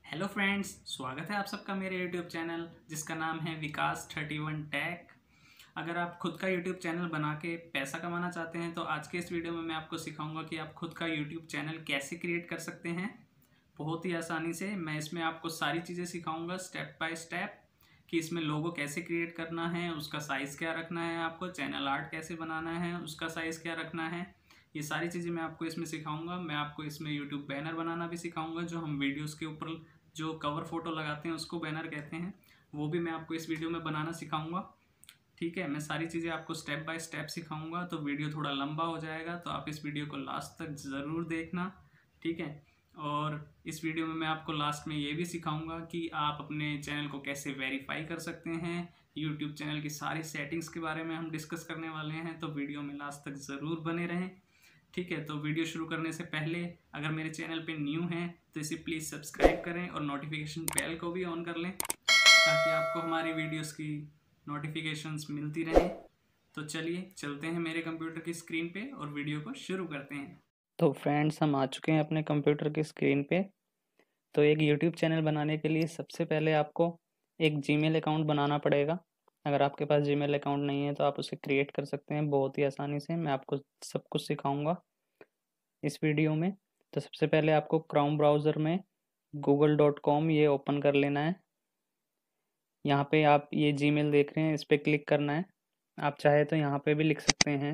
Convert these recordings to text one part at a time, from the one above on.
Hello friends, स्वागत है आप सबका मेरे यूट्यूब चैनल जिसका नाम है विकास 31 टेक। अगर आप खुद का यूट्यूब चैनल बना के पैसा कमाना चाहते हैं तो आज के इस वीडियो में मैं आपको सिखाऊंगा कि आप खुद का यूट्यूब चैनल कैसे क्रिएट कर सकते हैं बहुत ही आसानी से। मैं इसमें आपको सारी चीज़ें सिखाऊंगा स्टेप बाय स्टेप कि इसमें लोगो कैसे क्रिएट करना है, उसका साइज़ क्या रखना है, आपको चैनल आर्ट कैसे बनाना है, उसका साइज़ क्या रखना है। ये सारी चीज़ें मैं आपको इसमें सिखाऊंगा। मैं आपको इसमें यूट्यूब बैनर बनाना भी सिखाऊंगा, जो हम वीडियोस के ऊपर जो कवर फोटो लगाते हैं उसको बैनर कहते हैं, वो भी मैं आपको इस वीडियो में बनाना सिखाऊंगा। ठीक है, मैं सारी चीज़ें आपको स्टेप बाय स्टेप सिखाऊंगा, तो वीडियो थोड़ा लंबा हो जाएगा, तो आप इस वीडियो को लास्ट तक ज़रूर देखना। ठीक है, और इस वीडियो में मैं आपको लास्ट में ये भी सिखाऊंगा कि आप अपने चैनल को कैसे वेरीफाई कर सकते हैं। यूट्यूब चैनल की सारी सेटिंग्स के बारे में हम डिस्कस करने वाले हैं, तो वीडियो में लास्ट तक ज़रूर बने रहें। ठीक है, तो वीडियो शुरू करने से पहले अगर मेरे चैनल पे न्यू हैं तो इसे प्लीज़ सब्सक्राइब करें और नोटिफिकेशन बेल को भी ऑन कर लें ताकि आपको हमारी वीडियोस की नोटिफिकेशंस मिलती रहें। तो चलिए चलते हैं मेरे कंप्यूटर की स्क्रीन पे और वीडियो को शुरू करते हैं। तो फ्रेंड्स, हम आ चुके हैं अपने कंप्यूटर की स्क्रीन पे। तो एक यूट्यूब चैनल बनाने के लिए सबसे पहले आपको एक जीमेल अकाउंट बनाना पड़ेगा। अगर आपके पास जीमेल अकाउंट नहीं है तो आप उसे क्रिएट कर सकते हैं बहुत ही आसानी से। मैं आपको सब कुछ सिखाऊंगा इस वीडियो में। तो सबसे पहले आपको क्रोम ब्राउज़र में google.com ये ओपन कर लेना है। यहाँ पे आप ये जीमेल देख रहे हैं, इस पर क्लिक करना है। आप चाहे तो यहाँ पे भी लिख सकते हैं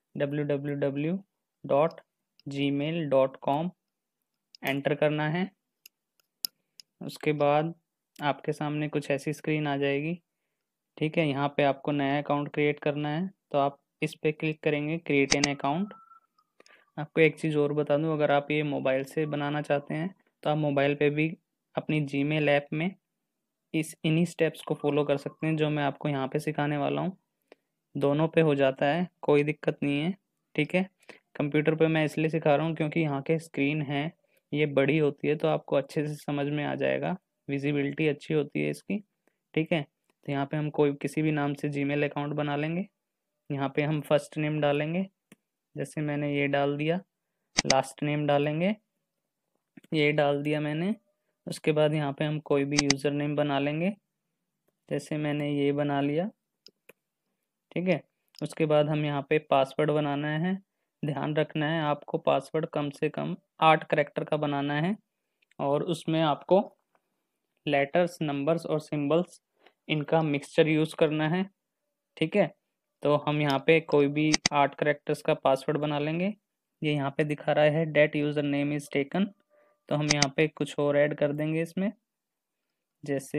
www.gmail.com, एंटर करना है। उसके बाद आपके सामने कुछ ऐसी स्क्रीन आ जाएगी। ठीक है, यहाँ पे आपको नया अकाउंट क्रिएट करना है, तो आप इस पे क्लिक करेंगे क्रिएट एन अकाउंट। आपको एक चीज़ और बता दूं, अगर आप ये मोबाइल से बनाना चाहते हैं तो आप मोबाइल पे भी अपनी जीमेल ऐप में इन्हीं स्टेप्स को फॉलो कर सकते हैं जो मैं आपको यहाँ पे सिखाने वाला हूँ। दोनों पे हो जाता है, कोई दिक्कत नहीं है। ठीक है, कंप्यूटर पे मैं इसलिए सिखा रहा हूँ क्योंकि यहाँ के स्क्रीन है ये बड़ी होती है तो आपको अच्छे से समझ में आ जाएगा, विजिबिलिटी अच्छी होती है इसकी। ठीक है, तो यहाँ पे हम कोई किसी भी नाम से जीमेल अकाउंट बना लेंगे। यहाँ पे हम फर्स्ट नेम डालेंगे, जैसे मैंने ये डाल दिया। लास्ट नेम डालेंगे, ये डाल दिया मैंने। उसके बाद यहाँ पे हम कोई भी यूज़र नेम बना लेंगे, जैसे मैंने ये बना लिया। ठीक है, उसके बाद हम यहाँ पे पासवर्ड बनाना है। ध्यान रखना है आपको पासवर्ड कम से कम 8 कैरेक्टर का बनाना है, और उसमें आपको लेटर्स, नंबर्स और सिंबल्स इनका मिक्सचर यूज़ करना है। ठीक है, तो हम यहाँ पे कोई भी 8 कैरेक्टर्स का पासवर्ड बना लेंगे। ये यहाँ पे दिखा रहा है that username is taken, तो हम यहाँ पे कुछ और ऐड कर देंगे इसमें। जैसे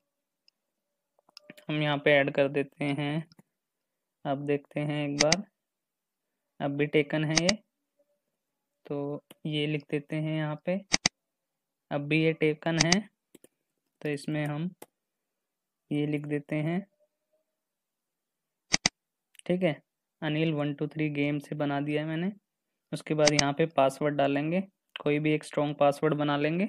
हम यहाँ पे ऐड कर देते हैं, अब देखते हैं एक बार, अब भी टेकन है ये, तो ये लिख देते हैं यहाँ पे। अब भी ये टेकन है तो इसमें हम ये लिख देते हैं। ठीक है, अनिल 123 गेम से बना दिया है मैंने। उसके बाद यहाँ पे पासवर्ड डालेंगे, कोई भी एक स्ट्रॉन्ग पासवर्ड बना लेंगे।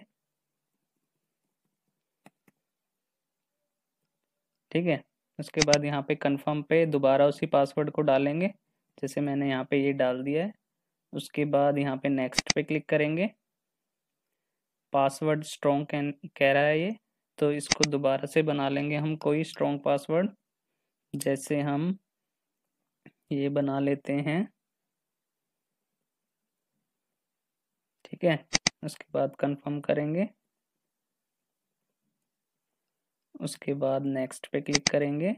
ठीक है, उसके बाद यहाँ पे कंफर्म पे दोबारा उसी पासवर्ड को डालेंगे, जैसे मैंने यहाँ पे ये डाल दिया है। उसके बाद यहाँ पे नेक्स्ट पे क्लिक करेंगे। पासवर्ड स्ट्रॉन्ग कह रहा है ये, तो इसको दोबारा से बना लेंगे हम कोई स्ट्रॉन्ग पासवर्ड, जैसे हम ये बना लेते हैं। ठीक है, उसके बाद कंफर्म करेंगे। उसके बाद नेक्स्ट पे क्लिक करेंगे।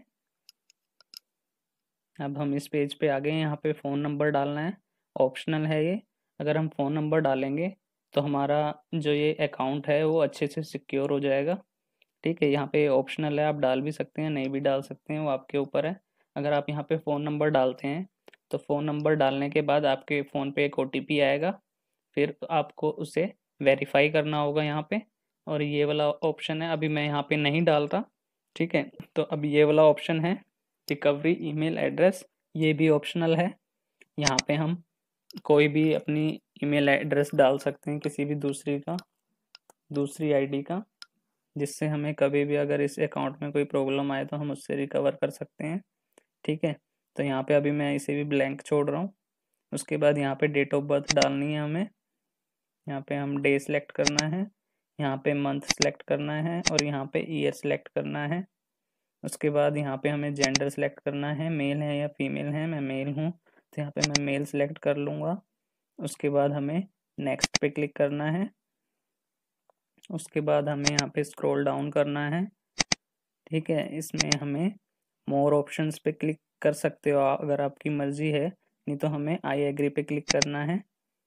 अब हम इस पेज पे आ गए हैं, यहाँ पे फ़ोन नंबर डालना है, ऑप्शनल है ये। अगर हम फ़ोन नंबर डालेंगे तो हमारा जो ये अकाउंट है वो अच्छे से सिक्योर हो जाएगा। ठीक है, यहाँ पे ऑप्शनल है, आप डाल भी सकते हैं नहीं भी डाल सकते हैं, वो आपके ऊपर है। अगर आप यहाँ पे फ़ोन नंबर डालते हैं तो फ़ोन नंबर डालने के बाद आपके फ़ोन पे एक OTP आएगा, फिर आपको उसे वेरीफाई करना होगा यहाँ पे। और ये वाला ऑप्शन है, अभी मैं यहाँ पे नहीं डालता। ठीक है, तो अब ये वाला ऑप्शन है रिकवरी ईमेल एड्रेस, ये भी ऑप्शनल है। यहाँ पे हम कोई भी अपनी ईमेल एड्रेस डाल सकते हैं, किसी भी दूसरी आईडी का, जिससे हमें कभी भी अगर इस अकाउंट में कोई प्रॉब्लम आए तो हम उससे रिकवर कर सकते हैं। ठीक है, तो यहाँ पे अभी मैं इसे भी ब्लैंक छोड़ रहा हूँ। उसके बाद यहाँ पे डेट ऑफ बर्थ डालनी है हमें। यहाँ पे हम डे सेलेक्ट करना है, यहाँ पे मंथ सेलेक्ट करना है और यहाँ पे ईयर सेलेक्ट करना है। उसके बाद यहाँ पे हमें जेंडर सेलेक्ट करना है, मेल है या फीमेल है। मैं मेल हूँ तो यहाँ पे मैं मेल सेलेक्ट कर लूँगा। उसके बाद हमें नेक्स्ट पे क्लिक करना है। उसके बाद हमें यहाँ पे स्क्रॉल डाउन करना है। ठीक है, इसमें हमें मोर ऑप्शंस पे क्लिक कर सकते हो अगर आपकी मर्जी है, नहीं तो हमें आई एग्री पे क्लिक करना है।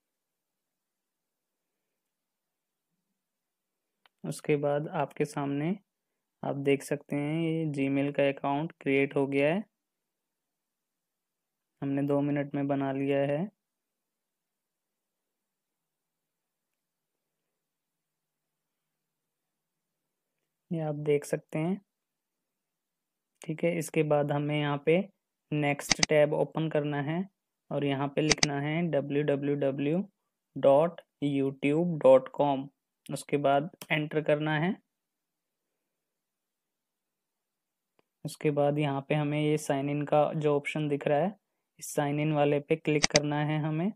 उसके बाद आपके सामने आप देख सकते हैं ये जीमेल का अकाउंट क्रिएट हो गया है। हमने 2 मिनट में बना लिया है। ये आप देख सकते हैं। ठीक है, इसके बाद हमें यहाँ पे नेक्स्ट टैब ओपन करना है और यहाँ पे लिखना है www.youtube.com। उसके बाद एंटर करना है। उसके बाद यहाँ पे हमें ये साइन इन का जो ऑप्शन दिख रहा है, इस साइन इन वाले पे क्लिक करना है हमें।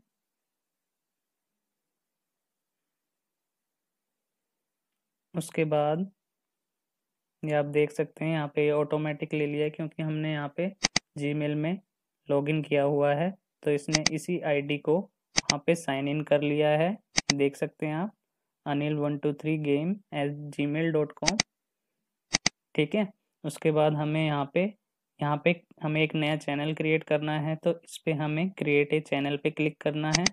उसके बाद ये आप देख सकते हैं यहाँ पे ऑटोमेटिक ले लिया है, क्योंकि हमने यहाँ पे जीमेल में लॉगिन किया हुआ है, तो इसने इसी आईडी को वहाँ पे साइन इन कर लिया है। देख सकते हैं आप anil123game@gmail.com। ठीक है, उसके बाद हमें यहाँ पे हमें एक नया चैनल क्रिएट करना है, तो इस पे हमें क्रिएट ए चैनल पे क्लिक करना है।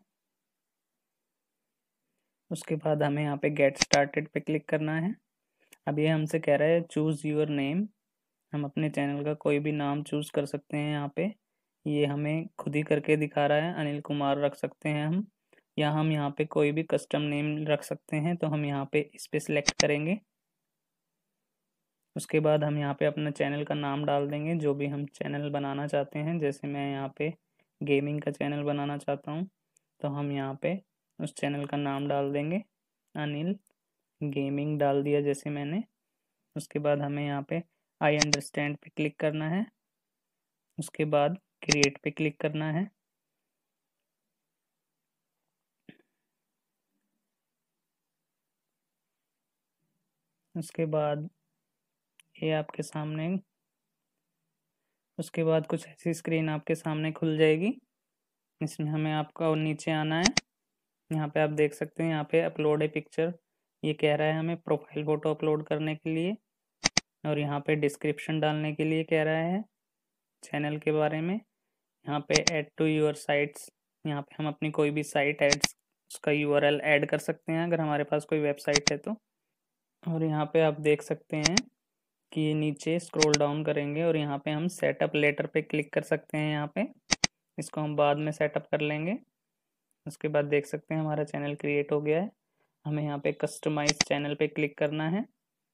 उसके बाद हमें यहाँ पे गेट स्टार्टेड पे क्लिक करना है। अब ये हमसे कह रहा है चूज़ योर नेम। हम अपने चैनल का कोई भी नाम चूज़ कर सकते हैं। यहाँ पे ये हमें खुद ही करके दिखा रहा है, अनिल कुमार रख सकते हैं हम, या हम यहाँ पे कोई भी कस्टम नेम रख सकते हैं, तो हम यहाँ पे इस पे सिलेक्ट करेंगे। उसके बाद हम यहाँ पे अपना चैनल का नाम डाल देंगे, जो भी हम चैनल बनाना चाहते हैं। जैसे मैं यहाँ पे गेमिंग का चैनल बनाना चाहता हूँ, तो हम यहाँ पे उस चैनल का नाम डाल देंगे, अनिल गेमिंग डाल दिया जैसे मैंने। उसके बाद हमें यहाँ पे आई अंडरस्टैंड पे क्लिक करना है। उसके बाद क्रिएट पे क्लिक करना है। उसके बाद ये आपके सामने, उसके बाद कुछ ऐसी स्क्रीन आपके सामने खुल जाएगी। इसमें हमें आपका नीचे आना है। यहाँ पे आप देख सकते हैं यहाँ पे अपलोड ए पिक्चर, ये कह रहा है हमें प्रोफाइल फ़ोटो अपलोड करने के लिए, और यहाँ पे डिस्क्रिप्शन डालने के लिए कह रहा है चैनल के बारे में। यहाँ पे ऐड टू योर साइट्स, यहाँ पे हम अपनी कोई भी साइट एड्स उसका यूआरएल ऐड कर सकते हैं अगर हमारे पास कोई वेबसाइट है तो। और यहाँ पे आप देख सकते हैं कि ये नीचे स्क्रॉल डाउन करेंगे और यहाँ पे हम सेटअप लेटर पे क्लिक कर सकते हैं। यहाँ पे इसको हम बाद में सेटअप कर लेंगे। उसके बाद देख सकते हैं हमारा चैनल क्रिएट हो गया है। हमें यहाँ पे कस्टमाइज चैनल पे क्लिक करना है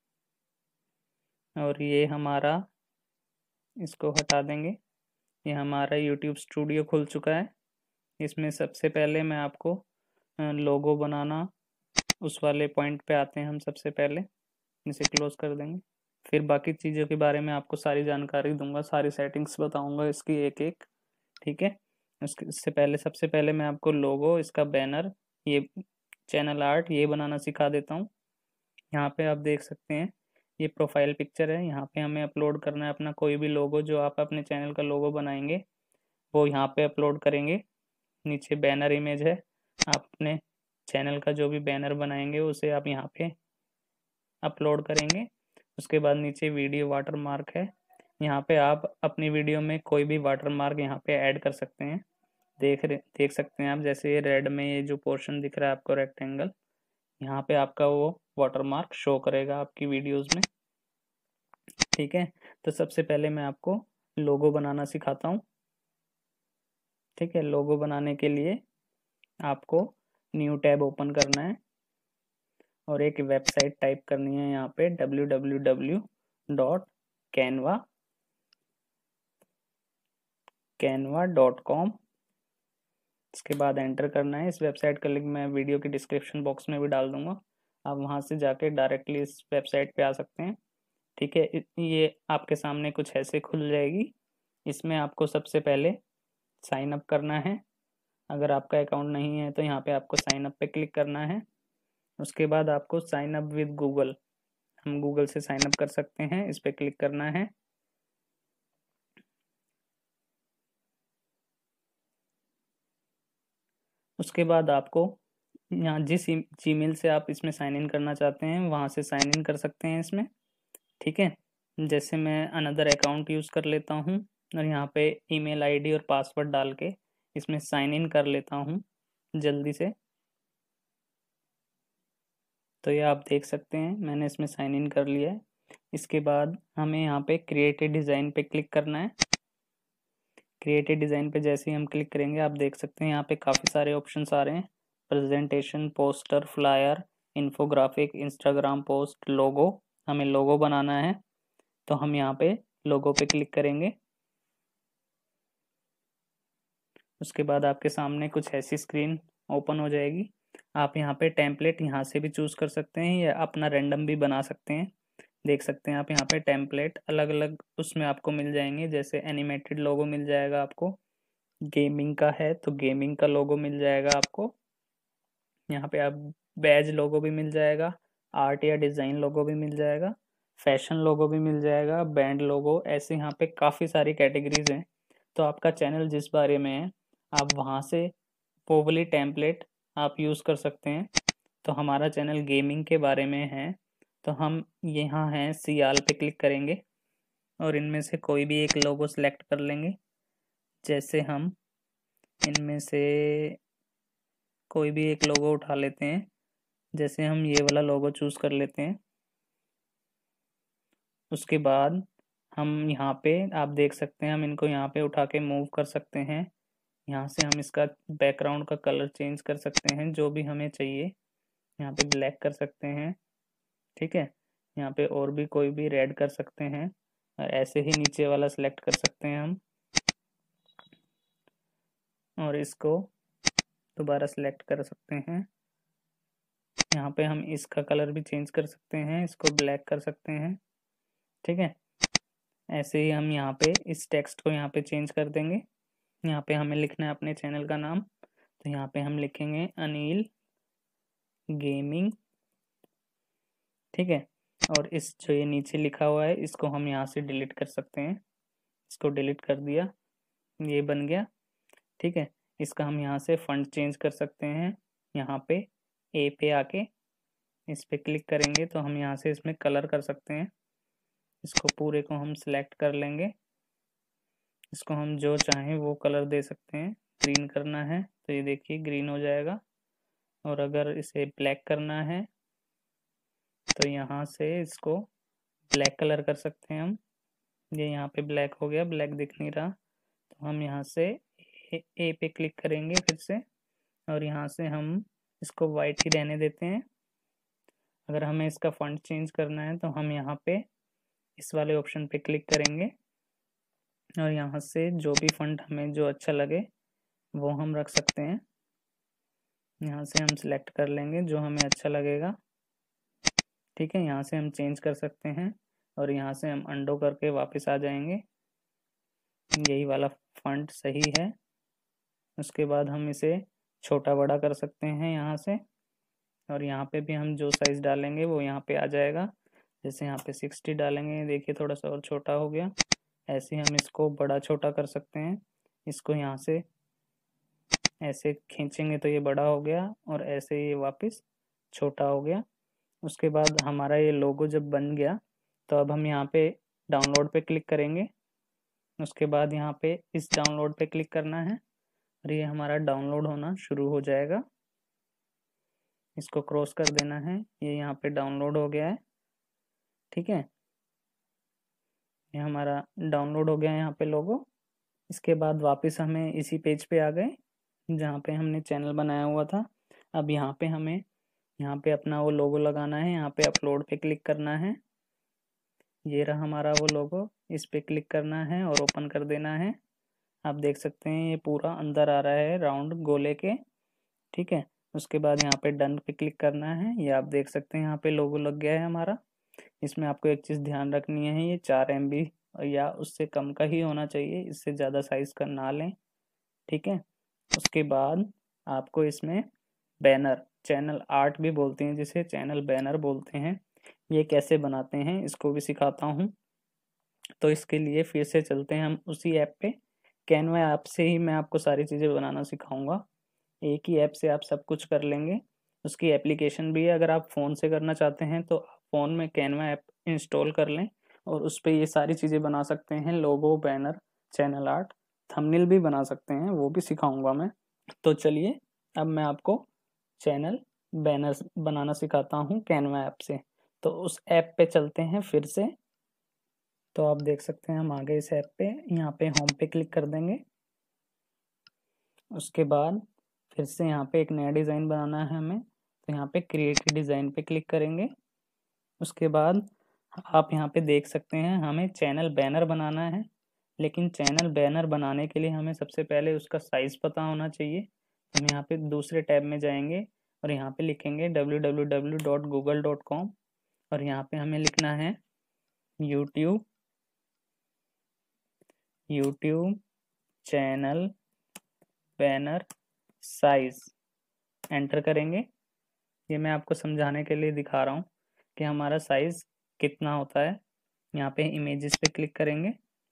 और ये हमारा, इसको हटा देंगे, ये हमारा यूट्यूब स्टूडियो खुल चुका है। इसमें सबसे पहले मैं आपको लोगो बनाना, उस वाले पॉइंट पे आते हैं हम। सबसे पहले इसे क्लोज कर देंगे, फिर बाकी चीज़ों के बारे में आपको सारी जानकारी दूंगा, सारी सेटिंग्स बताऊंगा इसकी एक एक। ठीक है, इससे पहले सबसे पहले मैं आपको लोगो, इसका बैनर, ये चैनल आर्ट ये बनाना सिखा देता हूँ। यहाँ पे आप देख सकते हैं ये प्रोफाइल पिक्चर है। यहाँ पे हमें अपलोड करना है अपना कोई भी लोगो, जो आप अपने चैनल का लोगो बनाएंगे वो यहाँ पे अपलोड करेंगे। नीचे बैनर इमेज है, आप अपने चैनल का जो भी बैनर बनाएंगे उसे आप यहाँ पे अपलोड करेंगे। उसके बाद नीचे वीडियो वाटर मार्क है, यहाँ पे आप अपनी वीडियो में कोई भी वाटर मार्क यहाँ पे ऐड कर सकते हैं। देख सकते हैं आप, जैसे ये रेड में ये जो पोर्शन दिख रहा है आपको रेक्टेंगल, यहाँ पे आपका वो वाटर मार्क शो करेगा आपकी वीडियोस में। ठीक है, तो सबसे पहले मैं आपको लोगो बनाना सिखाता हूँ। ठीक है, लोगो बनाने के लिए आपको न्यू टैब ओपन करना है और एक वेबसाइट टाइप करनी है यहाँ पे www.canva.com। इसके बाद एंटर करना है। इस वेबसाइट का लिंक मैं वीडियो के डिस्क्रिप्शन बॉक्स में भी डाल दूंगा, आप वहाँ से जाके डायरेक्टली इस वेबसाइट पे आ सकते हैं। ठीक है, ये आपके सामने कुछ ऐसे खुल जाएगी। इसमें आपको सबसे पहले साइन अप करना है। अगर आपका अकाउंट नहीं है तो यहाँ पे आपको साइन अप पे क्लिक करना है। उसके बाद आपको साइन अप विद गूगल, हम गूगल से साइन अप कर सकते हैं, इस पर क्लिक करना है। उसके बाद आपको यहाँ जिस जीमेल से आप इसमें साइन इन करना चाहते हैं वहाँ से साइन इन कर सकते हैं इसमें। ठीक है, जैसे मैं अनदर अकाउंट यूज़ कर लेता हूँ और यहाँ पे ईमेल आईडी और पासवर्ड डाल के इसमें साइन इन कर लेता हूँ जल्दी से। तो ये आप देख सकते हैं मैंने इसमें साइन इन कर लिया है। इसके बाद हमें यहाँ पे क्रिएट ए डिज़ाइन पे क्लिक करना है। क्रिएट ए डिज़ाइन पे जैसे ही हम क्लिक करेंगे आप देख सकते हैं यहाँ पे काफ़ी सारे ऑप्शंस आ रहे हैं, presentation, poster, flyer, infographic, Instagram post, logo. हमें लोगो बनाना है तो हम यहाँ पे लोगो पे क्लिक करेंगे। उसके बाद आपके सामने कुछ ऐसी स्क्रीन ओपन हो जाएगी। आप यहाँ पे टेम्पलेट यहाँ से भी चूज़ कर सकते हैं या अपना रैंडम भी बना सकते हैं। देख सकते हैं आप यहाँ पे टेम्पलेट अलग अलग उसमें आपको मिल जाएंगे, जैसे एनिमेटेड लोगो मिल जाएगा आपको, गेमिंग का है तो गेमिंग का लोगो मिल जाएगा आपको, यहाँ पे आप बैज लोगो भी मिल जाएगा, आर्ट या डिज़ाइन लोगो भी मिल जाएगा, फैशन लोगो भी मिल जाएगा, बैंड लोगो, ऐसे यहाँ पे काफ़ी सारी कैटेगरीज हैं। तो आपका चैनल जिस बारे में है आप वहाँ से वो वाली टेम्पलेट आप यूज़ कर सकते हैं। तो हमारा चैनल गेमिंग के बारे में है तो हम यहाँ हैं सियाल पे क्लिक करेंगे और इनमें से कोई भी एक लोगो सेलेक्ट कर लेंगे। जैसे हम इनमें से कोई भी एक लोगो उठा लेते हैं, जैसे हम ये वाला लोगो चूज़ कर लेते हैं। उसके बाद हम यहाँ पे आप देख सकते हैं हम इनको यहाँ पे उठा के मूव कर सकते हैं। यहाँ से हम इसका बैकग्राउंड का कलर चेंज कर सकते हैं जो भी हमें चाहिए, यहाँ पे ब्लैक कर सकते हैं। ठीक है, यहाँ पे और भी कोई भी रेड कर सकते हैं और ऐसे ही नीचे वाला सिलेक्ट कर सकते हैं हम और इसको दोबारा सिलेक्ट कर सकते हैं। यहाँ पे हम इसका कलर भी चेंज कर सकते हैं, इसको ब्लैक कर सकते हैं। ठीक है, ऐसे ही हम यहाँ पे इस टेक्स्ट को यहाँ पे चेंज कर देंगे। यहाँ पे हमें लिखना है अपने चैनल का नाम, तो यहाँ पे हम लिखेंगे अनिल गेमिंग। ठीक है, और इस जो ये नीचे लिखा हुआ है इसको हम यहाँ से डिलीट कर सकते हैं, इसको डिलीट कर दिया, ये बन गया। ठीक है, इसका हम यहाँ से फंड चेंज कर सकते हैं। यहाँ पे ए पे आके इस पे क्लिक करेंगे तो हम यहाँ से इसमें कलर कर सकते हैं। इसको पूरे को हम सिलेक्ट कर लेंगे, इसको हम जो चाहें वो कलर दे सकते हैं। ग्रीन करना है तो ये देखिए ग्रीन हो जाएगा, और अगर इसे ब्लैक करना है तो यहाँ से इसको ब्लैक कलर कर सकते हैं हम। ये यहाँ पे ब्लैक हो गया, ब्लैक दिख नहीं रहा, तो हम यहाँ से ए पे क्लिक करेंगे फिर से और यहाँ से हम इसको वाइट ही रहने देते हैं। अगर हमें इसका फॉन्ट चेंज करना है तो हम यहाँ पे इस वाले ऑप्शन पे क्लिक करेंगे और यहाँ से जो भी फॉन्ट हमें जो अच्छा लगे वो हम रख सकते हैं। यहाँ से हम सिलेक्ट कर लेंगे जो हमें अच्छा लगेगा। ठीक है, यहाँ से हम चेंज कर सकते हैं और यहाँ से हम अंडो करके वापस आ जाएंगे। यही वाला फॉन्ट सही है। उसके बाद हम इसे छोटा बड़ा कर सकते हैं यहाँ से, और यहाँ पे भी हम जो साइज़ डालेंगे वो यहाँ पे आ जाएगा। जैसे यहाँ पे 60 डालेंगे, देखिए थोड़ा सा और छोटा हो गया। ऐसे हम इसको बड़ा छोटा कर सकते हैं। इसको यहाँ से ऐसे खींचेंगे तो ये बड़ा हो गया और ऐसे ये वापस छोटा हो गया। उसके बाद हमारा ये लोगो जब बन गया तो अब हम यहाँ पे डाउनलोड पे क्लिक करेंगे। उसके बाद यहाँ पे इस डाउनलोड पे क्लिक करना है और ये हमारा डाउनलोड होना शुरू हो जाएगा। इसको क्रॉस कर देना है, ये यहाँ पे डाउनलोड हो गया है। ठीक है, ये हमारा डाउनलोड हो गया है यहाँ पे लोगो। इसके बाद वापस हमें इसी पेज पे आ गए जहाँ पे हमने चैनल बनाया हुआ था। अब यहाँ पे हमें यहाँ पे अपना वो लोगो लगाना है, यहाँ पे अपलोड पे क्लिक करना है। ये रहा हमारा वो लोगो, इस पे क्लिक करना है और ओपन कर देना है। आप देख सकते हैं ये पूरा अंदर आ रहा है राउंड गोले के। ठीक है, उसके बाद यहाँ पे डन पे क्लिक करना है। ये आप देख सकते हैं यहाँ पे लोगो लग गया है हमारा। इसमें आपको एक चीज़ ध्यान रखनी है, ये 4 MB या उससे कम का ही होना चाहिए, इससे ज़्यादा साइज़ का ना लें। ठीक है, उसके बाद आपको इसमें बैनर, चैनल आर्ट भी बोलते हैं जिसे, चैनल बैनर बोलते हैं, ये कैसे बनाते हैं इसको भी सिखाता हूँ। तो इसके लिए फिर से चलते हैं हम उसी ऐप पे। कैनवा ऐप से ही मैं आपको सारी चीज़ें बनाना सिखाऊंगा। एक ही ऐप से आप सब कुछ कर लेंगे। उसकी एप्लीकेशन भी है, अगर आप फ़ोन से करना चाहते हैं तो फ़ोन में कैनवा ऐप इंस्टॉल कर लें और उस पर ये सारी चीज़ें बना सकते हैं। Logo, banner, channel art, thumbnail भी बना सकते हैं, वो भी सिखाऊंगा मैं। तो चलिए अब मैं आपको चैनल बैनर बनाना सिखाता हूँ कैनवा ऐप से। तो उस ऐप पे चलते हैं फिर से। तो आप देख सकते हैं हम आ गए इस ऐप पे। यहाँ पे होम पे क्लिक कर देंगे। उसके बाद फिर से यहाँ पे एक नया डिज़ाइन बनाना है हमें, तो यहाँ पे क्रिएट डिज़ाइन पे क्लिक करेंगे। उसके बाद आप यहाँ पे देख सकते हैं हमें चैनल बैनर बनाना है, लेकिन चैनल बैनर बनाने के लिए हमें सबसे पहले उसका साइज़ पता होना चाहिए। हम यहाँ पे दूसरे टैब में जाएंगे और यहाँ पे लिखेंगे www.google.com और यहाँ पे हमें लिखना है YouTube channel banner size, enter करेंगे। ये मैं आपको समझाने के लिए दिखा रहा हूँ कि हमारा साइज कितना होता है। यहाँ पे इमेजेस पे क्लिक करेंगे,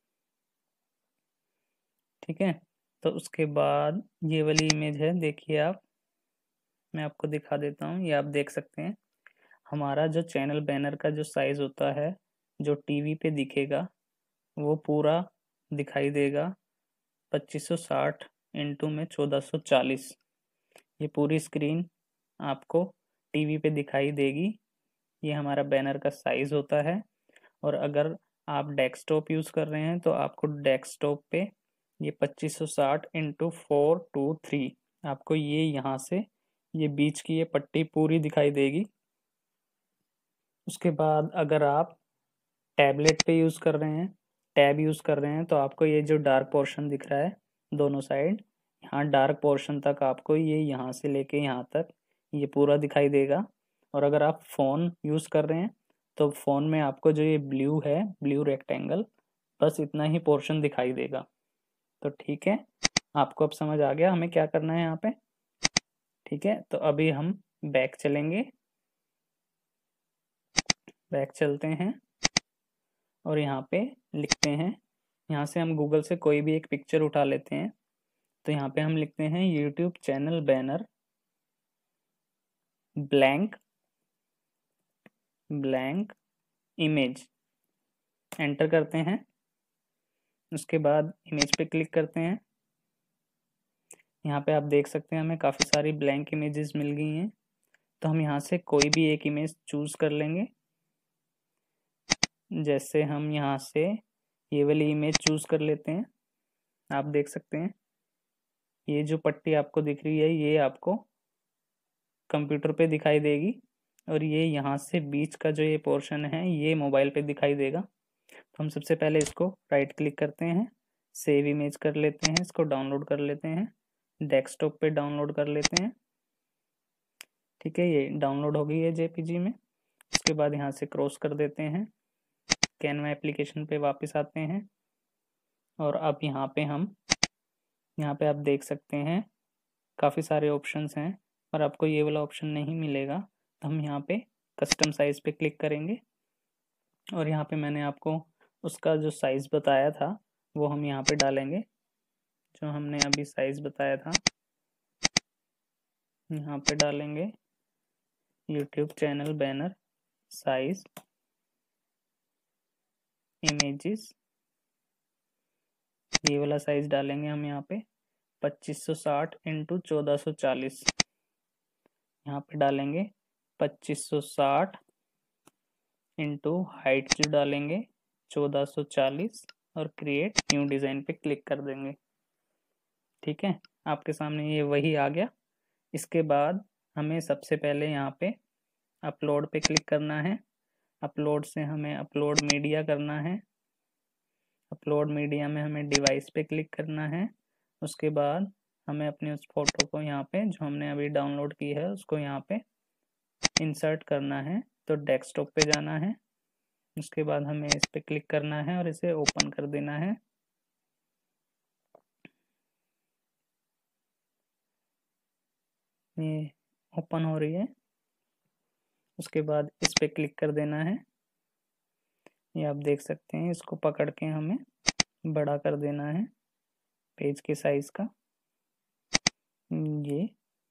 ठीक है। तो उसके बाद ये वाली इमेज है, देखिए आप, मैं आपको दिखा देता हूँ। ये आप देख सकते हैं हमारा जो चैनल बैनर का जो साइज होता है, जो टीवी पे दिखेगा वो पूरा दिखाई देगा 2560 इंटू में 1440। ये पूरी स्क्रीन आपको टीवी पे दिखाई देगी। ये हमारा बैनर का साइज होता है। और अगर आप डेस्कटॉप यूज़ कर रहे हैं तो आपको डेस्कटॉप पे ये 2560 इंटू 423 आपको ये यहाँ से ये बीच की ये पट्टी पूरी दिखाई देगी। उसके बाद अगर आप टैबलेट पे यूज़ कर रहे हैं, टैब यूज़ कर रहे हैं, तो आपको ये जो डार्क पोर्शन दिख रहा है दोनों साइड, यहाँ डार्क पोर्शन तक आपको ये यहाँ से लेके यहाँ तक ये पूरा दिखाई देगा। और अगर आप फ़ोन यूज़ कर रहे हैं तो फ़ोन में आपको जो ये ब्लू है, ब्लू रेक्टेंगल, बस इतना ही पोर्शन दिखाई देगा। तो ठीक है, आपको अब समझ आ गया हमें क्या करना है यहाँ पे। ठीक है, तो अभी हम बैक चलेंगे, बैक चलते हैं और यहाँ पे लिखते हैं, यहाँ से हम गूगल से कोई भी एक पिक्चर उठा लेते हैं। तो यहाँ पे हम लिखते हैं YouTube channel banner blank image, enter करते हैं। उसके बाद इमेज पे क्लिक करते हैं। यहाँ पे आप देख सकते हैं हमें काफ़ी सारी ब्लैंक इमेजेस मिल गई हैं। तो हम यहाँ से कोई भी एक इमेज चूज़ कर लेंगे। जैसे हम यहाँ से ये वाली इमेज चूज़ कर लेते हैं। आप देख सकते हैं ये जो पट्टी आपको दिख रही है ये आपको कंप्यूटर पे दिखाई देगी और ये यहाँ से बीच का जो ये पोर्शन है ये मोबाइल पे दिखाई देगा। तो हम सबसे पहले इसको राइट क्लिक करते हैं, सेव इमेज कर लेते हैं, इसको डाउनलोड कर लेते हैं, डेस्कटॉप पे डाउनलोड कर लेते हैं। ठीक है, ये डाउनलोड हो गई है जेपीजी में। उसके बाद यहाँ से क्रॉस कर देते हैं, कैनवा एप्लीकेशन पे वापस आते हैं और अब यहाँ पे आप देख सकते हैं काफ़ी सारे ऑप्शंस हैं और आपको ये वाला ऑप्शन नहीं मिलेगा। तो हम यहाँ पे कस्टम साइज़ पे क्लिक करेंगे और यहाँ पे मैंने आपको उसका जो साइज़ बताया था वो हम यहाँ पे डालेंगे, जो हमने अभी साइज़ बताया था यहाँ पे डालेंगे YouTube channel banner size images, ये वाला साइज डालेंगे हम यहाँ पे 2560 इंटू 1440। यहाँ पे डालेंगे 2560 इंटू हाइट जो डालेंगे 1440 और क्रिएट न्यू डिज़ाइन पे क्लिक कर देंगे। ठीक है, आपके सामने ये वही आ गया। इसके बाद हमें सबसे पहले यहाँ पे अपलोड पे क्लिक करना है। अपलोड से हमें अपलोड मीडिया करना है। अपलोड मीडिया में हमें डिवाइस पे क्लिक करना है। उसके बाद हमें अपनी उस फोटो को यहाँ पे जो हमने अभी डाउनलोड की है उसको यहाँ पे इंसर्ट करना है। तो डेस्कटॉप पे जाना है, उसके बाद हमें इस पे क्लिक करना है और इसे ओपन कर देना है। ये ओपन हो रही है। उसके बाद इस पे क्लिक कर देना है। ये आप देख सकते हैं, इसको पकड़ के हमें बड़ा कर देना है पेज के साइज का, ये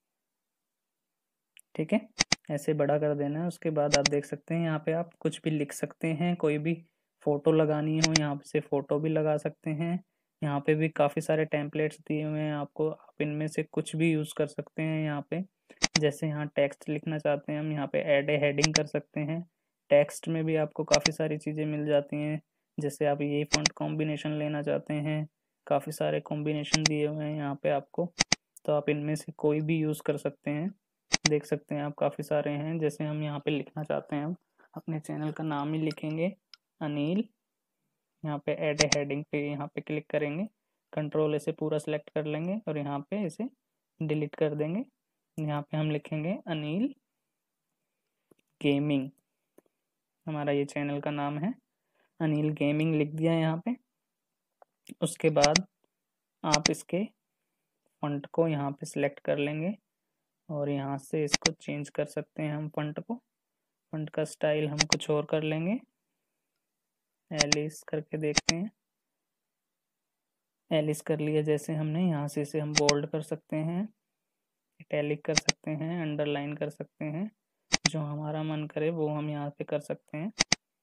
ठीक है, ऐसे बड़ा कर देना है। उसके बाद आप देख सकते हैं यहाँ पे आप कुछ भी लिख सकते हैं, कोई भी फोटो लगानी हो यहाँ से फोटो भी लगा सकते हैं। यहाँ पे भी काफ़ी सारे टेम्पलेट्स दिए हुए हैं आपको, आप इनमें से कुछ भी यूज़ कर सकते हैं। यहाँ पे जैसे यहाँ टेक्स्ट लिखना चाहते हैं हम, यहाँ पे ऐड ए हेडिंग कर सकते हैं। टेक्स्ट में भी आपको काफ़ी सारी चीज़ें मिल जाती हैं, जैसे आप ये फॉन्ट कॉम्बिनेशन लेना चाहते हैं, काफ़ी सारे कॉम्बिनेशन दिए हुए हैं यहाँ पे आपको, तो आप इनमें से कोई भी यूज़ कर सकते हैं। देख सकते हैं आप काफ़ी सारे हैं। जैसे हम यहाँ पे लिखना चाहते हैं, हम अपने चैनल का नाम ही लिखेंगे अनिल, यहाँ पे ऐड ए हेडिंग पे यहाँ पे क्लिक करेंगे, कंट्रोल इसे पूरा सेलेक्ट कर लेंगे और यहाँ पे इसे डिलीट कर देंगे। यहाँ पे हम लिखेंगे अनिल गेमिंग, हमारा ये चैनल का नाम है, अनिल गेमिंग लिख दिया यहाँ पे। उसके बाद आप इसके फॉन्ट को यहाँ पे सिलेक्ट कर लेंगे और यहाँ से इसको चेंज कर सकते हैं हम फॉन्ट को। फॉन्ट का स्टाइल हम कुछ और कर लेंगे, एलिस करके देखते हैं। एलिस कर लिया जैसे हमने, यहाँ से इसे हम बोल्ड कर सकते हैं, इटैलिक कर सकते हैं, अंडरलाइन कर सकते हैं, जो हमारा मन करे वो हम यहाँ पे कर सकते हैं।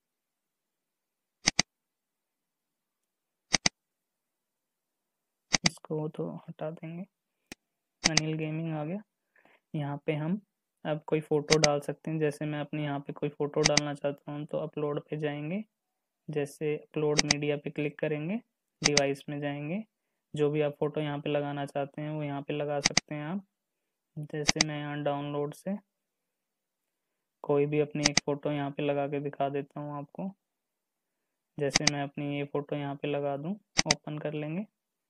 इसको तो हटा देंगे, अनिल गेमिंग आ गया। यहाँ पे हम अब कोई फ़ोटो डाल सकते हैं, जैसे मैं अपने यहाँ पे कोई फ़ोटो डालना चाहता हूँ तो अपलोड पे जाएंगे, जैसे अपलोड मीडिया पे क्लिक करेंगे, डिवाइस में जाएंगे, जो भी आप फ़ोटो यहाँ पे लगाना चाहते हैं वो यहाँ पे लगा सकते हैं आप। जैसे मैं यहाँ डाउनलोड से कोई भी अपनी एक फ़ोटो यहाँ पे लगा के दिखा देता हूँ आपको। जैसे मैं अपनी ये फ़ोटो यहाँ पे लगा दूँ, ओपन कर लेंगे,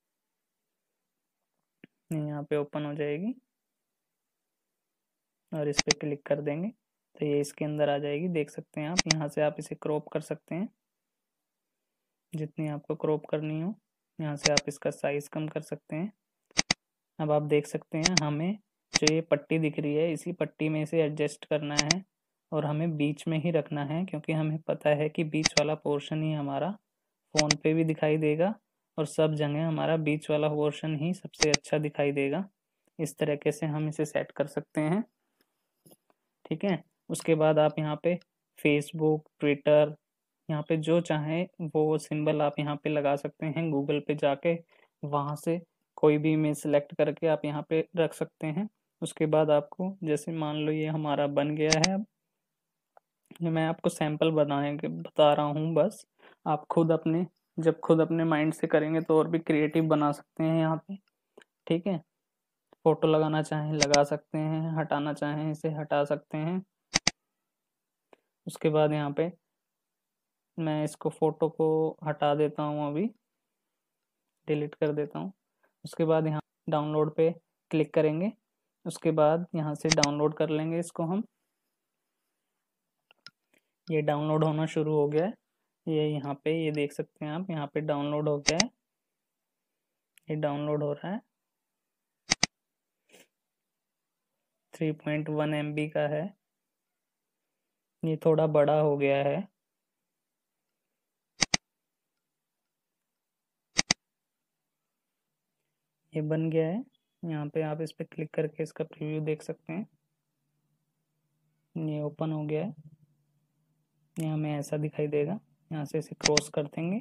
यहाँ पे ओपन हो जाएगी और इस पर क्लिक कर देंगे तो ये इसके अंदर आ जाएगी। देख सकते हैं आप, यहाँ से आप इसे क्रॉप कर सकते हैं, जितनी आपको क्रॉप करनी हो। यहाँ से आप इसका साइज़ कम कर सकते हैं। अब आप देख सकते हैं, हमें जो ये पट्टी दिख रही है इसी पट्टी में इसे एडजस्ट करना है और हमें बीच में ही रखना है, क्योंकि हमें पता है कि बीच वाला पोर्शन ही हमारा फ़ोन पे भी दिखाई देगा और सब जगह हमारा बीच वाला पोर्शन ही सबसे अच्छा दिखाई देगा। इस तरीके से हम इसे सेट कर सकते हैं, ठीक है। उसके बाद आप यहाँ पे फेसबुक, ट्विटर, यहाँ पे जो चाहें वो सिंबल आप यहाँ पे लगा सकते हैं। गूगल पे जाके वहाँ से कोई भी इमेज सेलेक्ट करके आप यहाँ पे रख सकते हैं। उसके बाद आपको, जैसे मान लो ये हमारा बन गया है, अब ये मैं आपको सैंपल बनाने के बता रहा हूँ बस। आप खुद अपने, जब खुद अपने माइंड से करेंगे तो और भी क्रिएटिव बना सकते हैं यहाँ पे, ठीक है। फोटो लगाना चाहें लगा सकते हैं, हटाना चाहें इसे हटा सकते हैं। उसके बाद यहाँ पे मैं इसको फ़ोटो को हटा देता हूँ, अभी डिलीट कर देता हूँ। उसके बाद यहाँ डाउनलोड पे क्लिक करेंगे, उसके बाद यहाँ से डाउनलोड कर लेंगे इसको हम। ये डाउनलोड होना शुरू हो गया है, ये यहाँ पे ये देख सकते हैं आप, यहाँ पे डाउनलोड हो गया है, ये डाउनलोड हो रहा है। 3.1 MB का है, ये थोड़ा बड़ा हो गया है। ये बन गया है, यहाँ पे आप इस पर क्लिक करके इसका प्रीव्यू देख सकते हैं। ये ओपन हो गया है, ये हमें ऐसा दिखाई देगा। यहाँ से इसे क्रॉस कर देंगे।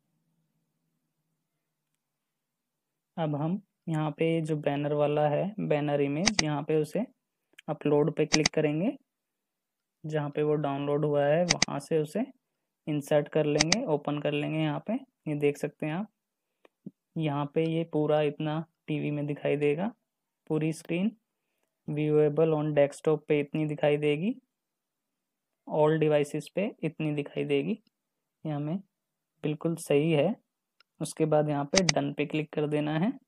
अब हम यहाँ पे जो बैनर वाला है, बैनर इमेज, यहाँ पे उसे अपलोड पे क्लिक करेंगे, जहाँ पे वो डाउनलोड हुआ है वहाँ से उसे इंसर्ट कर लेंगे, ओपन कर लेंगे। यहाँ पे ये देख सकते हैं आप, यहाँ पे ये पूरा इतना टीवी में दिखाई देगा, पूरी स्क्रीन व्यूएबल ऑन डेस्कटॉप पे इतनी दिखाई देगी, ऑल डिवाइसेस पे इतनी दिखाई देगी। ये हमें बिल्कुल सही है। उसके बाद यहाँ पे डन पे क्लिक कर देना है।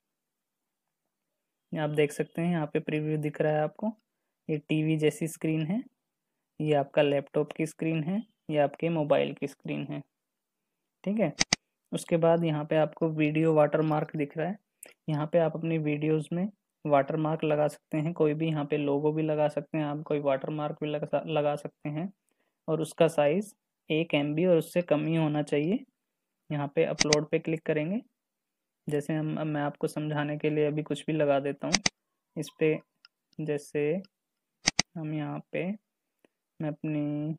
आप देख सकते हैं यहाँ पे प्रीव्यू दिख रहा है आपको, ये टीवी जैसी स्क्रीन है, ये आपका लैपटॉप की स्क्रीन है, ये आपके मोबाइल की स्क्रीन है, ठीक है। उसके बाद यहाँ पे आपको वीडियो वाटरमार्क दिख रहा है, यहाँ पे आप अपनी वीडियोस में वाटर मार्क लगा सकते हैं, कोई भी यहाँ पे लोगो भी लगा सकते हैं आप, कोई वाटर मार्क भी लगा सकते हैं। और उसका साइज़ 1 MB और उससे कम ही होना चाहिए। यहाँ पे अपलोड पे क्लिक करेंगे। जैसे मैं आपको समझाने के लिए अभी कुछ भी लगा देता हूँ इस पे। जैसे हम यहाँ पे मैं अपनी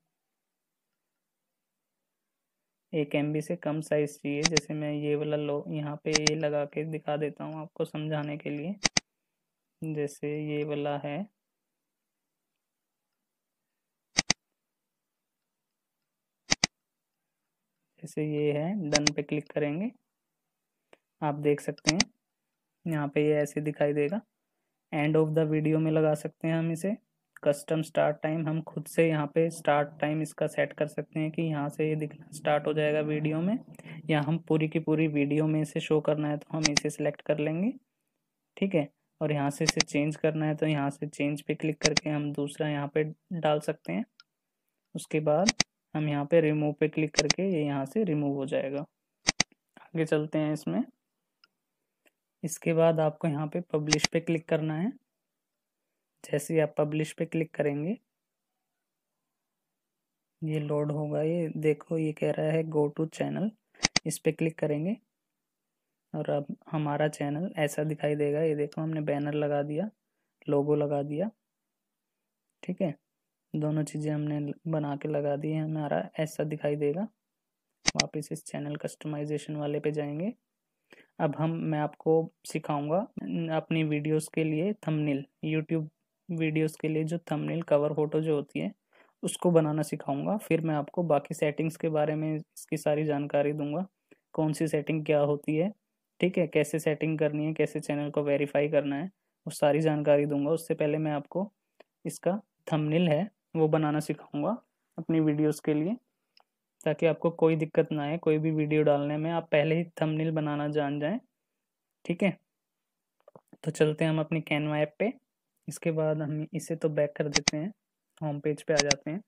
1 MB से कम साइज़ चाहिए, जैसे मैं ये वाला यहाँ पे ये लगा के दिखा देता हूँ आपको समझाने के लिए। जैसे ये वाला है, जैसे ये है, डन पे क्लिक करेंगे। आप देख सकते हैं यहाँ पे ये ऐसे दिखाई देगा। एंड ऑफ द वीडियो में लगा सकते हैं हम इसे। कस्टम स्टार्ट टाइम, हम खुद से यहाँ पे स्टार्ट टाइम इसका सेट कर सकते हैं कि यहाँ से ये दिखना स्टार्ट हो जाएगा वीडियो में, या हम पूरी की पूरी वीडियो में इसे शो करना है तो हम इसे सिलेक्ट कर लेंगे। ठीक है, और यहाँ से इसे चेंज करना है तो यहाँ से चेंज पे क्लिक करके हम दूसरा यहाँ पे डाल सकते हैं। उसके बाद हम यहाँ पे रिमूव पे क्लिक करके ये यहाँ से रिमूव हो जाएगा। आगे चलते हैं इसमें। इसके बाद आपको यहाँ पे पब्लिश पे क्लिक करना है। जैसे ही आप पब्लिश पे क्लिक करेंगे ये लोड होगा। ये देखो ये कह रहा है गो टू चैनल, इस पे क्लिक करेंगे और अब हमारा चैनल ऐसा दिखाई देगा। ये देखो हमने बैनर लगा दिया, लोगो लगा दिया। ठीक है, दोनों चीज़ें हमने बना के लगा दी है, हमारा ऐसा दिखाई देगा। वापस इस चैनल कस्टमाइजेशन वाले पे जाएंगे। अब मैं आपको सिखाऊंगा अपनी वीडियोस के लिए थंबनेल, यूट्यूब वीडियोस के लिए जो थंबनेल कवर फोटो जो होती है उसको बनाना सिखाऊंगा। फिर मैं आपको बाकी सेटिंग्स के बारे में इसकी सारी जानकारी दूंगा, कौन सी सेटिंग क्या होती है, ठीक है, कैसे सेटिंग करनी है, कैसे चैनल को वेरीफाई करना है, वो सारी जानकारी दूंगा। उससे पहले मैं आपको इसका थंबनेल है वो बनाना सिखाऊंगा अपनी वीडियोस के लिए, ताकि आपको कोई दिक्कत ना आए कोई भी वीडियो डालने में, आप पहले ही थंबनेल बनाना जान जाएं। ठीक है, तो चलते हैं हम अपनी कैनवा ऐप पे। इसके बाद हम इसे तो बैक कर देते हैं, होम पेज पे आ जाते हैं।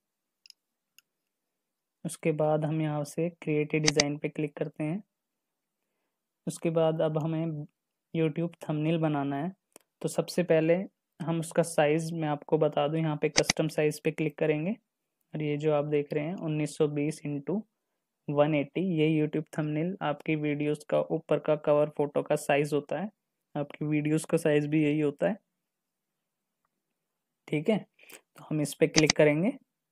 उसके बाद हम यहाँ से क्रिएट ए डिज़ाइन पे क्लिक करते हैं। उसके बाद अब हमें यूट्यूब थंबनेल बनाना है। तो सबसे पहले हम उसका साइज़ मैं आपको बता दूं, यहाँ पे कस्टम साइज़ पे क्लिक करेंगे और ये जो आप देख रहे हैं 1920x180, ये यूट्यूब थंबनेल आपकी वीडियोस का ऊपर का कवर फोटो का साइज़ होता है। आपकी वीडियोस का साइज़ भी यही होता है। ठीक है, तो हम इस पे क्लिक करेंगे।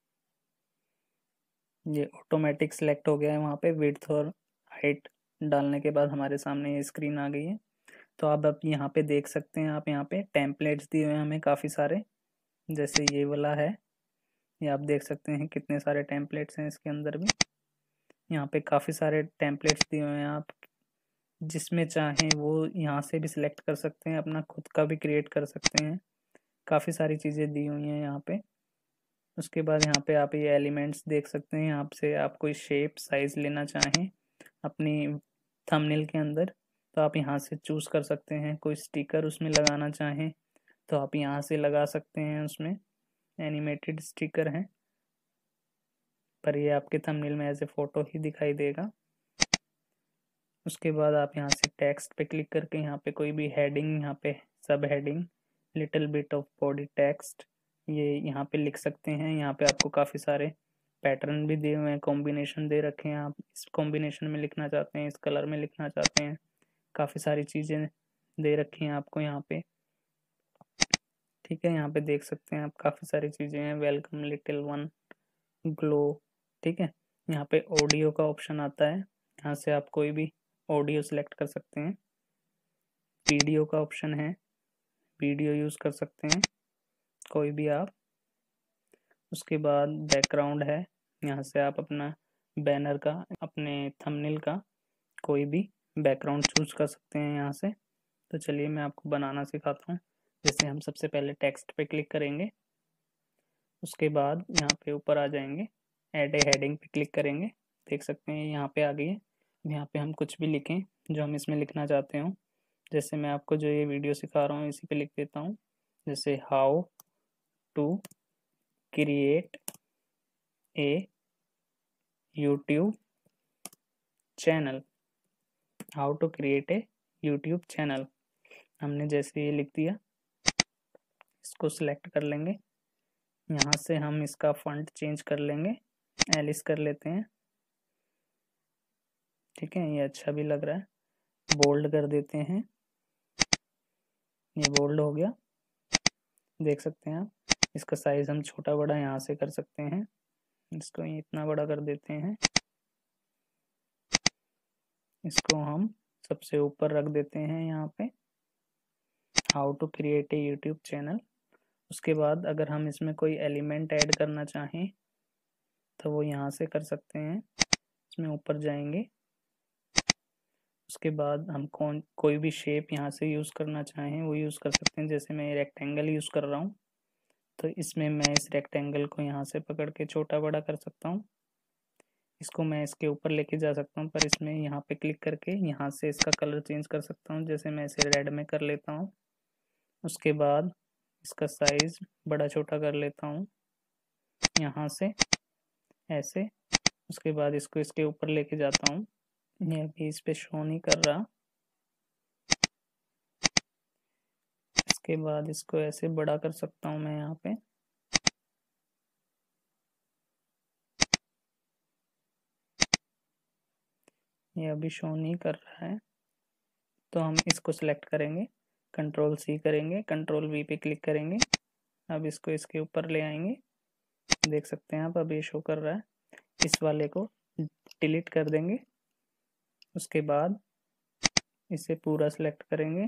ये ऑटोमेटिक सिलेक्ट हो गया है, वहाँ पे विड्थ और हाइट डालने के बाद हमारे सामने ये स्क्रीन आ गई है। तो आप यहाँ पे देख सकते हैं, आप यहाँ पे टेम्पलेट्स दिए हुए हैं हमें काफ़ी सारे। जैसे ये वाला है, ये आप देख सकते हैं कितने सारे टेम्पलेट्स हैं इसके अंदर भी। यहाँ पे काफ़ी सारे टेम्पलेट्स दिए हुए हैं, आप जिसमें चाहें वो यहाँ से भी सिलेक्ट कर सकते हैं, अपना खुद का भी क्रिएट कर सकते हैं। काफ़ी सारी चीज़ें दी हुई हैं यहाँ पे। उसके बाद यहाँ पे आप ये एलिमेंट्स देख सकते हैं, यहाँ से आप कोई शेप साइज़ लेना चाहें अपनी थंबनेल के अंदर तो आप यहाँ से चूज़ कर सकते हैं। कोई स्टिकर उसमें लगाना चाहें तो आप यहाँ से लगा सकते हैं, उसमें एनिमेटेड स्टिकर हैं, पर ये आपके थंबनेल में एज ए फ़ोटो ही दिखाई देगा। उसके बाद आप यहाँ से टेक्स्ट पे क्लिक करके यहाँ पे कोई भी हेडिंग, यहाँ पे subheading, little bit of body text, ये यहाँ पे लिख सकते हैं। यहाँ पे आपको काफ़ी सारे पैटर्न भी दिए हुए हैं, कॉम्बिनेशन दे रखे हैं, आप इस कॉम्बिनेशन में लिखना चाहते हैं, इस कलर में लिखना चाहते हैं, काफ़ी सारी चीज़ें दे रखी हैं आपको यहाँ पे। ठीक है, यहाँ पे देख सकते हैं आप काफ़ी सारी चीज़ें हैं, वेलकम लिटिल वन, ग्लो। ठीक है, यहाँ पे ऑडियो का ऑप्शन आता है, यहाँ से आप कोई भी ऑडियो सेलेक्ट कर सकते हैं। वीडियो का ऑप्शन है, वीडियो यूज़ कर सकते हैं कोई भी आप। उसके बाद बैकग्राउंड है, यहाँ से आप अपना बैनर का, अपने थंबनेल का कोई भी बैकग्राउंड चूज कर सकते हैं यहाँ से। तो चलिए मैं आपको बनाना सिखाता हूँ। जैसे हम सबसे पहले टेक्स्ट पे क्लिक करेंगे, उसके बाद यहाँ पे ऊपर आ जाएंगे, ऐड ए हेडिंग पे क्लिक करेंगे। देख सकते हैं यहाँ पे आ गई है। यहाँ पे हम कुछ भी लिखें जो हम इसमें लिखना चाहते हो। जैसे मैं आपको जो ये वीडियो सिखा रहा हूँ इसी पे लिख देता हूँ। जैसे how to create a YouTube channel, how to create a YouTube channel, हमने जैसे ये लिख दिया। इसको सिलेक्ट कर लेंगे। यहाँ से हम इसका फॉन्ट चेंज कर लेंगे, एलिस कर लेते हैं। ठीक है, ये अच्छा भी लग रहा है। बोल्ड कर देते हैं, ये बोल्ड हो गया, देख सकते हैं आप। इसका साइज हम छोटा बड़ा यहाँ से कर सकते हैं, इसको इतना बड़ा कर देते हैं। इसको हम सबसे ऊपर रख देते हैं यहाँ पे, how to create a YouTube channel. उसके बाद अगर हम इसमें कोई एलिमेंट ऐड करना चाहें तो वो यहाँ से कर सकते हैं, इसमें ऊपर जाएंगे। उसके बाद हम कोई भी शेप यहाँ से यूज़ करना चाहें वो यूज़ कर सकते हैं। जैसे मैं रेक्टेंगल यूज़ कर रहा हूँ, तो इसमें मैं इस रेक्टेंगल को यहाँ से पकड़ के छोटा बड़ा कर सकता हूँ। इसको मैं इसके ऊपर लेके जा सकता हूँ, पर इसमें यहाँ पे क्लिक करके यहाँ से इसका कलर चेंज कर सकता हूँ। जैसे मैं इसे रेड में कर लेता हूँ। उसके बाद इसका साइज बड़ा छोटा कर लेता हूँ यहाँ से ऐसे। उसके बाद इसको इसके ऊपर लेके जाता हूँ, ये अभी इस पे शो नहीं कर रहा। इसके बाद इसको ऐसे बड़ा कर सकता हूँ मैं यहाँ पे। ये अभी शो नहीं कर रहा है, तो हम इसको सिलेक्ट करेंगे, कंट्रोल सी करेंगे, कंट्रोल वी पे क्लिक करेंगे। अब इसको इसके ऊपर ले आएंगे, देख सकते हैं आप, अब ये शो कर रहा है। इस वाले को डिलीट कर देंगे। उसके बाद इसे पूरा सिलेक्ट करेंगे।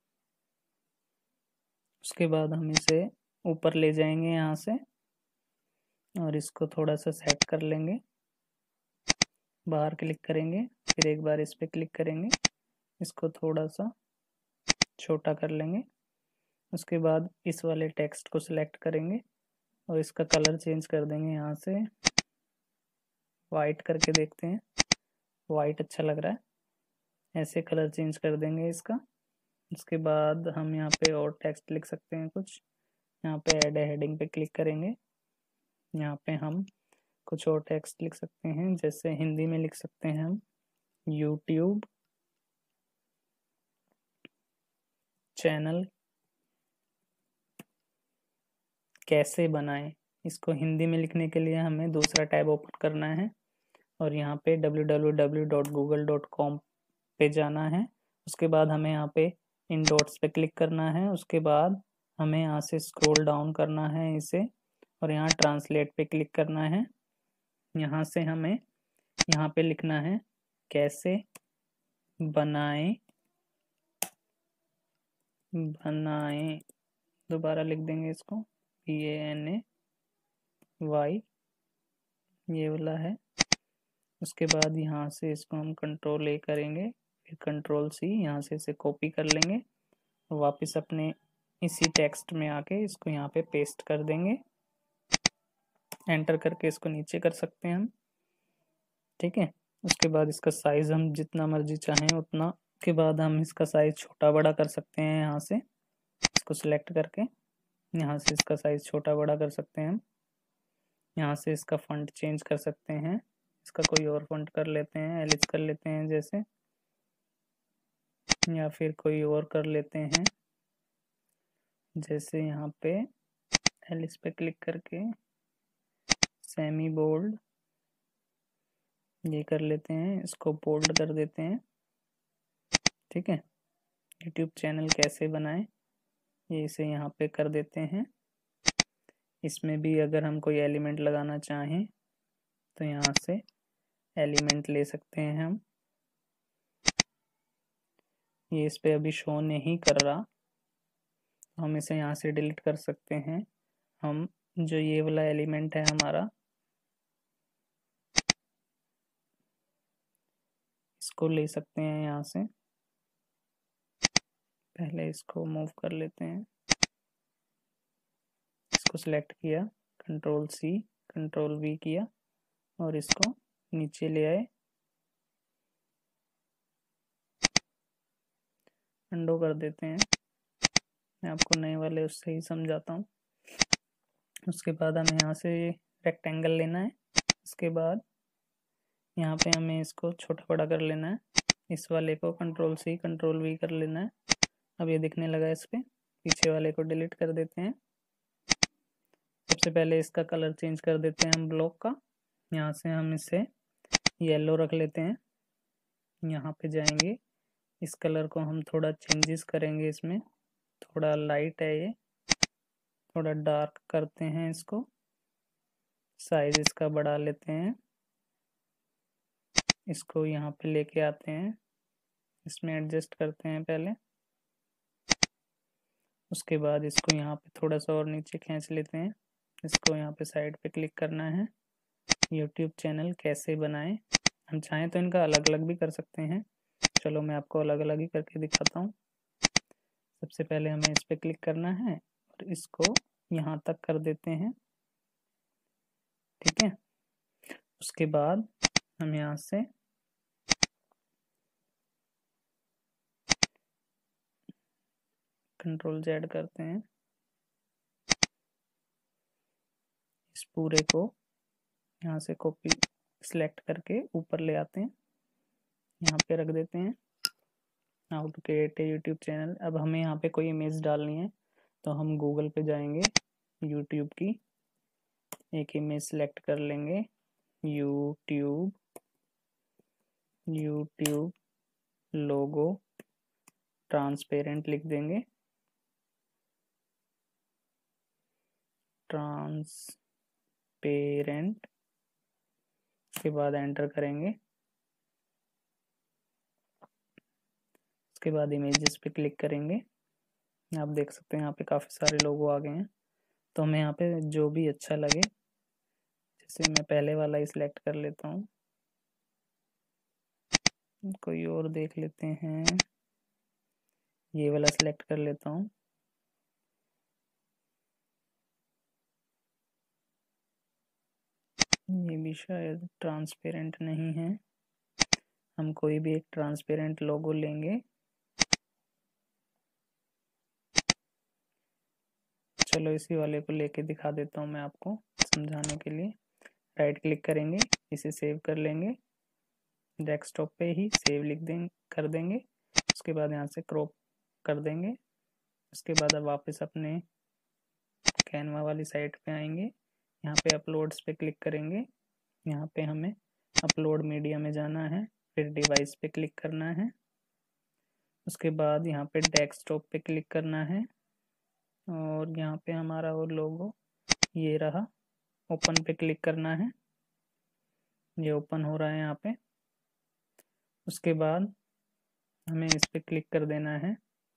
उसके बाद हम इसे ऊपर ले जाएंगे यहाँ से और इसको थोड़ा सा सेट कर लेंगे। बाहर क्लिक करेंगे, फिर एक बार इस पर क्लिक करेंगे, इसको थोड़ा सा छोटा कर लेंगे। उसके बाद इस वाले टेक्स्ट को सिलेक्ट करेंगे और इसका कलर चेंज कर देंगे। यहाँ से वाइट करके देखते हैं, वाइट अच्छा लग रहा है, ऐसे कलर चेंज कर देंगे इसका। उसके बाद हम यहाँ पे और टेक्स्ट लिख सकते हैं कुछ। यहाँ पे ऐड हेडिंग पे क्लिक करेंगे, यहाँ पे हम कुछ और टेक्स्ट लिख सकते हैं। जैसे हिंदी में लिख सकते हैं हम यूट्यूब चैनल कैसे बनाएं। इसको हिंदी में लिखने के लिए हमें दूसरा टैब ओपन करना है और यहाँ पे www.google.com पे जाना है। उसके बाद हमें यहाँ पे इन डॉट्स पे क्लिक करना है। उसके बाद हमें यहाँ से स्क्रॉल डाउन करना है इसे और यहाँ ट्रांसलेट पे क्लिक करना है। यहाँ से हमें यहाँ पे लिखना है कैसे बनाएं, दोबारा लिख देंगे इसको PANAY, ये वाला है। उसके बाद यहाँ से इसको हम कंट्रोल A करेंगे, फिर कंट्रोल C, यहाँ से इसे कॉपी कर लेंगे और वापस अपने इसी टेक्स्ट में आके इसको यहाँ पे पेस्ट कर देंगे। एंटर करके इसको नीचे कर सकते हैं हम, ठीक है। उसके बाद इसका साइज हम जितना मर्जी चाहें उतना, के बाद हम इसका साइज छोटा बड़ा कर सकते हैं। यहाँ से इसको सिलेक्ट करके यहाँ से इसका साइज छोटा बड़ा कर सकते हैं हम। यहाँ से इसका फॉन्ट चेंज कर सकते हैं, इसका कोई और फॉन्ट कर लेते हैं, एलिस कर लेते हैं जैसे, या फिर कोई और कर लेते हैं। जैसे यहाँ पे एलिस पे क्लिक करके सेमी बोल्ड ये कर लेते हैं, इसको बोल्ड कर देते हैं, ठीक है। यूट्यूब चैनल कैसे बनाएं ये इसे यहाँ पे कर देते हैं। इसमें भी अगर हम कोई एलिमेंट लगाना चाहें तो यहाँ से एलिमेंट ले सकते हैं हम। ये इस पे अभी शो नहीं कर रहा, हम इसे यहाँ से डिलीट कर सकते हैं। हम जो ये वाला एलिमेंट है हमारा, इसको ले सकते हैं यहाँ से। पहले इसको मूव कर लेते हैं, इसको सिलेक्ट किया, कंट्रोल C कंट्रोल V किया और इसको नीचे ले आए, अंडो कर देते हैं। मैं आपको नए वाले उससे ही समझाता हूँ। उसके बाद हमें यहाँ से रेक्टेंगल लेना है। उसके बाद यहाँ पे हमें इसको छोटा बड़ा कर लेना है। इस वाले को कंट्रोल C कंट्रोल V कर लेना है। अब ये दिखने लगा, इस पे पीछे वाले को डिलीट कर देते हैं। सबसे पहले इसका कलर चेंज कर देते हैं हम ब्लॉक का। यहाँ से हम इसे येलो रख लेते हैं। यहाँ पे जाएंगे, इस कलर को हम थोड़ा चेंजेस करेंगे, इसमें थोड़ा लाइट है ये, थोड़ा डार्क करते हैं इसको, साइज इसका बढ़ा लेते हैं, इसको यहाँ पे लेके आते हैं, इसमें एडजस्ट करते हैं पहले। उसके बाद इसको यहाँ पे थोड़ा सा और नीचे खींच लेते हैं। इसको यहाँ पे साइड पे क्लिक करना है। यूट्यूब चैनल कैसे बनाएं, हम चाहें तो इनका अलग अलग भी कर सकते हैं। चलो मैं आपको अलग अलग ही करके दिखाता हूँ। सबसे पहले हमें इस पर क्लिक करना है और इसको यहाँ तक कर देते हैं, ठीक है। उसके बाद हम यहाँ से Ctrl Z करते हैं, इस पूरे को यहाँ से कॉपी सिलेक्ट करके ऊपर ले आते हैं, यहाँ पे रख देते हैं। How to create a YouTube channel. अब हमें यहाँ पे कोई इमेज डालनी है तो हम गूगल पे जाएंगे, यूट्यूब की एक इमेज सेलेक्ट कर लेंगे, यूट्यूब लोगो ट्रांसपेरेंट लिख देंगे, ट्रांसपेरेंट के बाद एंटर करेंगे। उसके बाद इमेजेस पे क्लिक करेंगे। आप देख सकते हैं यहाँ पे काफ़ी सारे लोगो आ गए हैं। तो हमें यहाँ पे जो भी अच्छा लगे, जैसे मैं पहले वाला ही सिलेक्ट कर लेता हूँ, कोई और देख लेते हैं, ये वाला सिलेक्ट कर लेता हूँ। ये भी शायद ट्रांसपेरेंट नहीं है, हम कोई भी एक ट्रांसपेरेंट लोगो लेंगे। चलो इसी वाले को लेके दिखा देता हूँ मैं आपको समझाने के लिए। राइट क्लिक करेंगे, इसे सेव कर लेंगे, डेस्कटॉप पे ही सेव लिख देंगे कर देंगे। उसके बाद यहाँ से क्रॉप कर देंगे। उसके बाद अब वापस अपने कैनवा वाली साइट पे आएंगे, यहाँ पे अपलोड्स पे क्लिक करेंगे। यहाँ पे हमें अपलोड मीडिया में जाना है, फिर डिवाइस पे क्लिक करना है। उसके बाद यहाँ पे डेस्कटॉप पे क्लिक करना है और यहाँ पे हमारा वो लोगो ये रहा, ओपन पे क्लिक करना है, ये ओपन हो रहा है यहाँ पे। उसके बाद हमें इस पे क्लिक कर देना है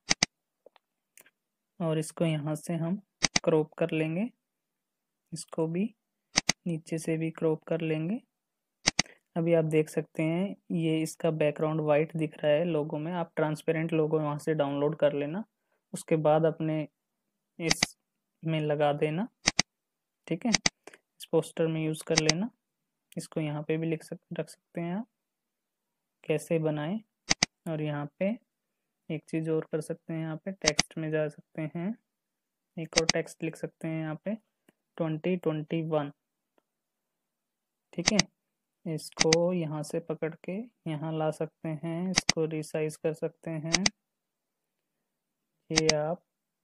और इसको यहाँ से हम क्रॉप कर लेंगे, इसको भी नीचे से भी क्रॉप कर लेंगे। अभी आप देख सकते हैं ये इसका बैकग्राउंड वाइट दिख रहा है लोगो में। आप ट्रांसपेरेंट लोगो वहाँ से डाउनलोड कर लेना, उसके बाद अपने इस में लगा देना, ठीक है। इस पोस्टर में यूज़ कर लेना। इसको यहाँ पे भी रख सकते हैं आप, कैसे बनाएं। और यहाँ पे एक चीज़ और कर सकते हैं, यहाँ पे टेक्स्ट में जा सकते हैं, एक और टेक्स्ट लिख सकते हैं यहाँ पे 2021, ठीक है। इसको यहाँ से पकड़ के यहाँ ला सकते हैं, इसको रिसाइज कर सकते हैं। ये आप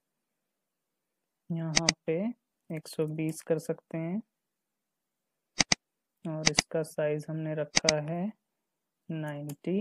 यहाँ पे 120 कर सकते हैं और इसका साइज हमने रखा है 90।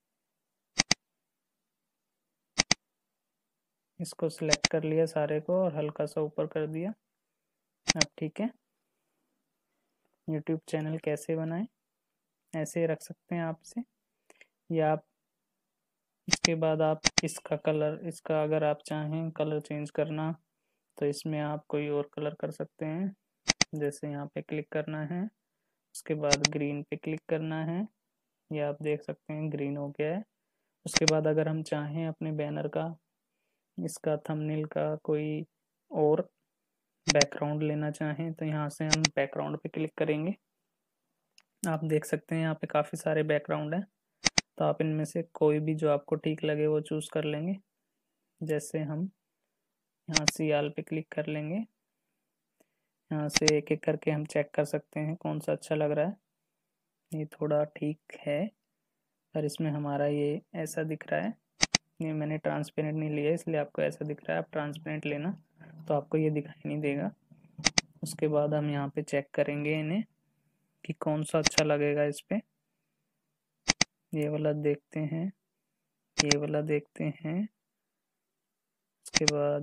इसको सिलेक्ट कर लिया सारे को और हल्का सा ऊपर कर दिया। अब ठीक है। यूट्यूब चैनल कैसे बनाएं, ऐसे रख सकते हैं आप इसे, या आप इसके बाद आप इसका कलर, इसका अगर आप चाहें कलर चेंज करना तो इसमें आप कोई और कलर कर सकते हैं। जैसे यहाँ पे क्लिक करना है, उसके बाद ग्रीन पे क्लिक करना है, ये आप देख सकते हैं ग्रीन हो गया है। उसके बाद अगर हम चाहें अपने बैनर का, इसका थंबनेल का कोई और बैकग्राउंड लेना चाहें तो यहाँ से हम बैकग्राउंड पे क्लिक करेंगे। आप देख सकते हैं यहाँ पे काफ़ी सारे बैकग्राउंड हैं, तो आप इनमें से कोई भी जो आपको ठीक लगे वो चूज़ कर लेंगे। जैसे हम यहाँ सियाल पे क्लिक कर लेंगे, यहाँ से एक एक करके हम चेक कर सकते हैं कौन सा अच्छा लग रहा है। ये थोड़ा ठीक है पर इसमें हमारा ये ऐसा दिख रहा है, ये मैंने ट्रांसपेरेंट नहीं लिया इसलिए आपको ऐसा दिख रहा है। आप ट्रांसपेरेंट लेना तो आपको ये दिखाई नहीं देगा। उसके बाद हम यहाँ पे चेक करेंगे इन्हें कि कौन सा अच्छा लगेगा इस पे। ये वाला देखते हैं, ये वाला देखते हैं, उसके बाद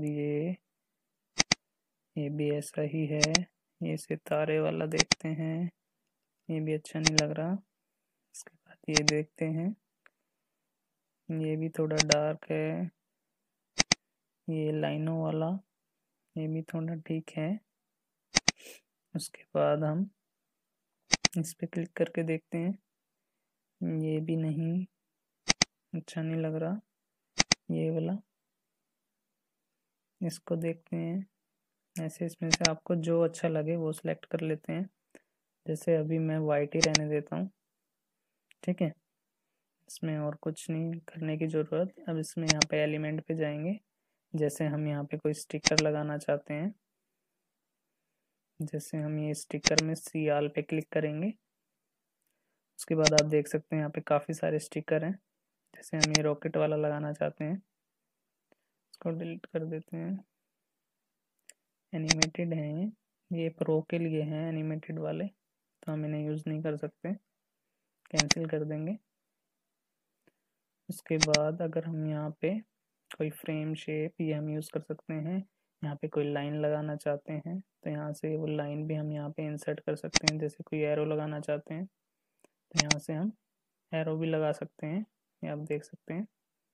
ये भी ऐसा ही है। ये सितारे वाला देखते हैं, ये भी अच्छा नहीं लग रहा। उसके बाद ये देखते हैं, ये भी थोड़ा डार्क है। ये लाइनों वाला, ये भी थोड़ा ठीक है। उसके बाद हम इस पे क्लिक करके देखते हैं, ये भी नहीं, अच्छा नहीं लग रहा। ये वाला, इसको देखते हैं। ऐसे इसमें से आपको जो अच्छा लगे वो सिलेक्ट कर लेते हैं। जैसे अभी मैं वाइट ही रहने देता हूँ, ठीक है। इसमें और कुछ नहीं करने की ज़रूरत। अब इसमें यहाँ पे एलिमेंट पे जाएंगे। जैसे हम यहाँ पे कोई स्टिकर लगाना चाहते हैं, जैसे हम ये स्टिकर में सियाल पे क्लिक करेंगे। उसके बाद आप देख सकते हैं यहाँ पे काफ़ी सारे स्टिकर हैं। जैसे हम ये रॉकेट वाला लगाना चाहते हैं, इसको डिलीट कर देते हैं। एनिमेटेड हैं ये प्रो के लिए हैं एनिमेटेड वाले, तो हम इन्हें यूज़ नहीं कर सकते, कैंसिल कर देंगे। उसके बाद अगर हम यहाँ पे कोई फ्रेम शेप ये हम यूज़ कर सकते हैं। यहाँ पे कोई लाइन लगाना चाहते हैं तो यहाँ से वो लाइन भी हम यहाँ पे इंसर्ट कर सकते हैं। जैसे कोई एरो लगाना चाहते हैं तो यहाँ से हम एरो भी लगा सकते हैं। ये आप देख सकते हैं,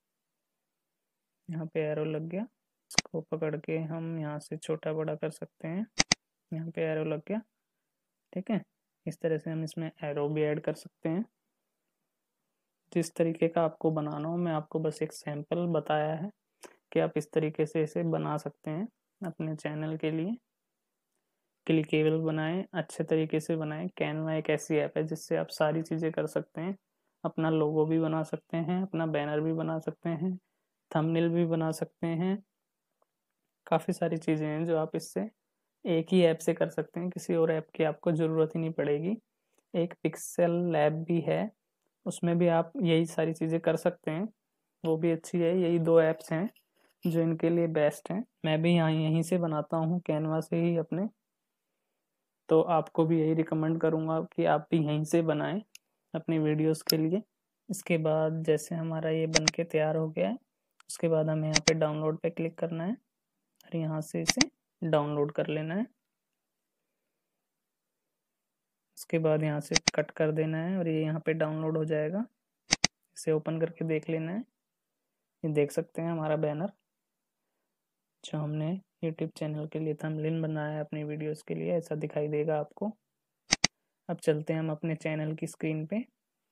यहाँ पे एरो लग गया। इसको पकड़ के हम यहाँ से छोटा बड़ा कर सकते हैं। यहाँ पे एरो लग गया, ठीक है। इस तरह से हम इसमें एरो भी ऐड कर सकते हैं। जिस तरीके का आपको बनाना हो, मैं आपको बस एक सैंपल बताया है कि आप इस तरीके से इसे बना सकते हैं अपने चैनल के लिए। क्लिकेबल बनाएं, अच्छे तरीके से बनाएं। कैनवा एक ऐसी ऐप है जिससे आप सारी चीज़ें कर सकते हैं। अपना लोगो भी बना सकते हैं, अपना बैनर भी बना सकते हैं, थंबनेल भी बना सकते हैं। काफ़ी सारी चीज़ें हैं जो आप इससे एक ही ऐप से कर सकते हैं, किसी और ऐप की आपको ज़रूरत ही नहीं पड़ेगी। एक पिक्सेल लैब भी है, उसमें भी आप यही सारी चीज़ें कर सकते हैं, वो भी अच्छी है। यही दो ऐप्स हैं जो इनके लिए बेस्ट हैं। मैं भी यहाँ यहीं से बनाता हूँ, कैनवा से ही अपने। तो आपको भी यही रिकमेंड करूँगा कि आप भी यहीं से बनाएं अपनी वीडियोस के लिए। इसके बाद जैसे हमारा ये बन के तैयार हो गया है, उसके बाद हमें यहाँ पे डाउनलोड पे क्लिक करना है और यहाँ से इसे डाउनलोड कर लेना है। उसके बाद यहाँ से कट कर देना है और ये यहाँ पे डाउनलोड हो जाएगा। इसे ओपन करके देख लेना है। ये देख सकते हैं हमारा बैनर जो हमने यूट्यूब चैनल के लिए थंबनेल बनाया है अपनी वीडियोस के लिए, ऐसा दिखाई देगा आपको। अब चलते हैं हम अपने चैनल की स्क्रीन पे।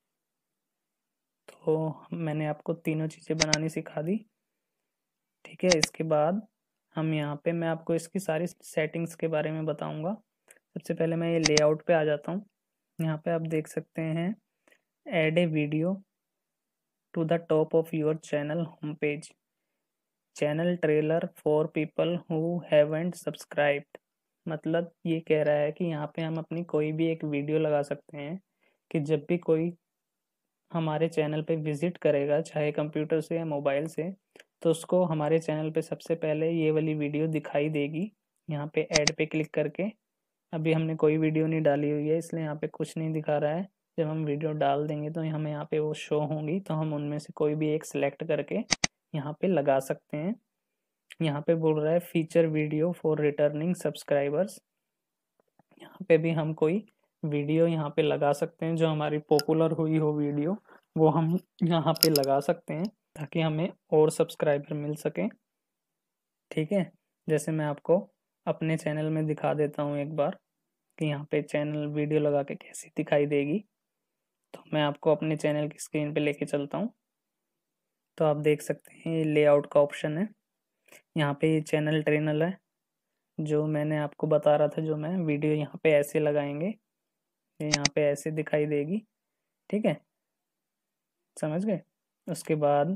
तो मैंने आपको तीनों चीज़ें बनानी सिखा दी, ठीक है। इसके बाद हम यहाँ पे मैं आपको इसकी सारी सेटिंग्स के बारे में बताऊंगा। सबसे पहले मैं ये लेआउट पे आ जाता हूँ। यहाँ पे आप देख सकते हैं add a video to the top of your channel home page, channel trailer for people who haven't subscribed. मतलब ये कह रहा है कि यहाँ पे हम अपनी कोई भी एक वीडियो लगा सकते हैं कि जब भी कोई हमारे चैनल पे विजिट करेगा, चाहे कंप्यूटर से या मोबाइल से, तो उसको हमारे चैनल पे सबसे पहले ये वाली वीडियो दिखाई देगी। यहाँ पे ऐड पे क्लिक करके, अभी हमने कोई वीडियो नहीं डाली हुई है इसलिए यहाँ पे कुछ नहीं दिखा रहा है। जब हम वीडियो डाल देंगे तो हमें यहाँ पे वो शो होंगी, तो हम उनमें से कोई भी एक सिलेक्ट करके यहाँ पे लगा सकते हैं। यहाँ पे बोल रहा है feature video for returning subscribers. यहाँ पे भी हम कोई वीडियो यहाँ पे लगा सकते हैं जो हमारी पॉपुलर हुई हो वीडियो, वो हम यहाँ पे लगा सकते हैं ताकि हमें और सब्सक्राइबर मिल सके, ठीक है। जैसे मैं आपको अपने चैनल में दिखा देता हूँ एक बार कि यहाँ पे चैनल वीडियो लगा के कैसी दिखाई देगी। तो मैं आपको अपने चैनल की स्क्रीन पे लेके चलता हूँ। तो आप देख सकते हैं ये लेआउट का ऑप्शन है। यहाँ पे ये चैनल ट्रेनर है जो मैंने आपको बता रहा था, जो मैं वीडियो यहाँ पे ऐसे लगाएंगे, ये यहाँ पे ऐसे दिखाई देगी, ठीक है, समझ गए। उसके बाद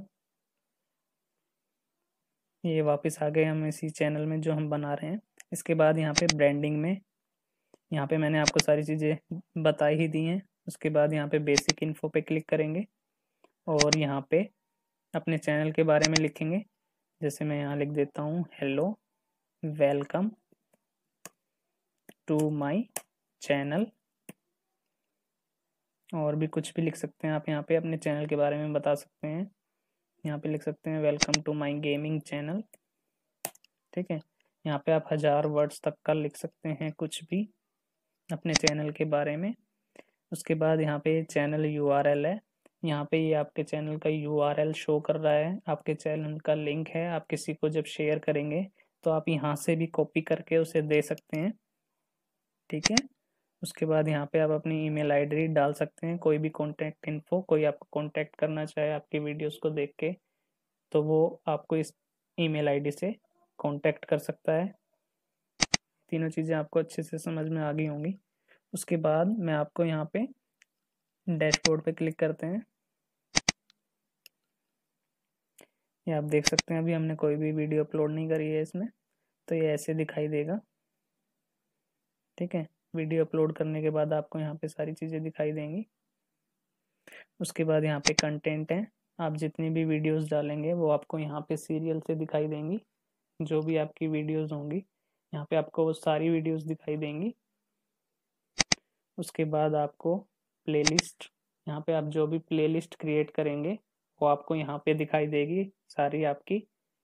ये वापस आ गए हम इसी चैनल में जो हम बना रहे हैं। इसके बाद यहाँ पे ब्रांडिंग में, यहाँ पे मैंने आपको सारी चीज़ें बताई ही दी हैं। उसके बाद यहाँ पे बेसिक इन्फो पे क्लिक करेंगे और यहाँ पे अपने चैनल के बारे में लिखेंगे। जैसे मैं यहाँ लिख देता हूँ hello welcome to my channel, और भी कुछ भी लिख सकते हैं आप यहाँ पे, अपने चैनल के बारे में बता सकते हैं। यहाँ पे लिख सकते हैं welcome to my gaming channel. ठीक है, यहाँ पे आप 1000 वर्ड्स तक का लिख सकते हैं कुछ भी अपने चैनल के बारे में। उसके बाद यहाँ पे चैनल URL है, यहाँ पे ये आपके चैनल का URL शो कर रहा है, आपके चैनल का लिंक है। आप किसी को जब शेयर करेंगे तो आप यहाँ से भी कॉपी करके उसे दे सकते हैं। ठीक है, उसके बाद यहाँ पे आप अपनी ईमेल आईडी डाल सकते हैं, कोई भी कॉन्टैक्ट इन्फो, कोई आपको कॉन्टैक्ट करना चाहे आपकी वीडियोस को देख के तो वो आपको इस ईमेल आईडी से कॉन्टैक्ट कर सकता है। तीनों चीज़ें आपको अच्छे से समझ में आ गई होंगी। उसके बाद मैं आपको यहाँ पे डैशबोर्ड पे क्लिक करते हैं। ये आप देख सकते हैं अभी हमने कोई भी वीडियो अपलोड नहीं करी है इसमें, तो ये ऐसे दिखाई देगा। ठीक है, वीडियो अपलोड करने के बाद आपको यहाँ पे सारी चीज़ें दिखाई देंगी। उसके बाद यहाँ पे कंटेंट है, आप जितनी भी वीडियोस डालेंगे वो आपको यहाँ पे सीरियल से दिखाई देंगी। जो भी आपकी वीडियोस होंगी यहाँ पे आपको वो सारी वीडियोस दिखाई देंगी। उसके बाद आपको प्लेलिस्ट, यहाँ पे आप जो भी प्लेलिस्ट क्रिएट करेंगे वो आपको यहाँ पे दिखाई देगी सारी आपकी।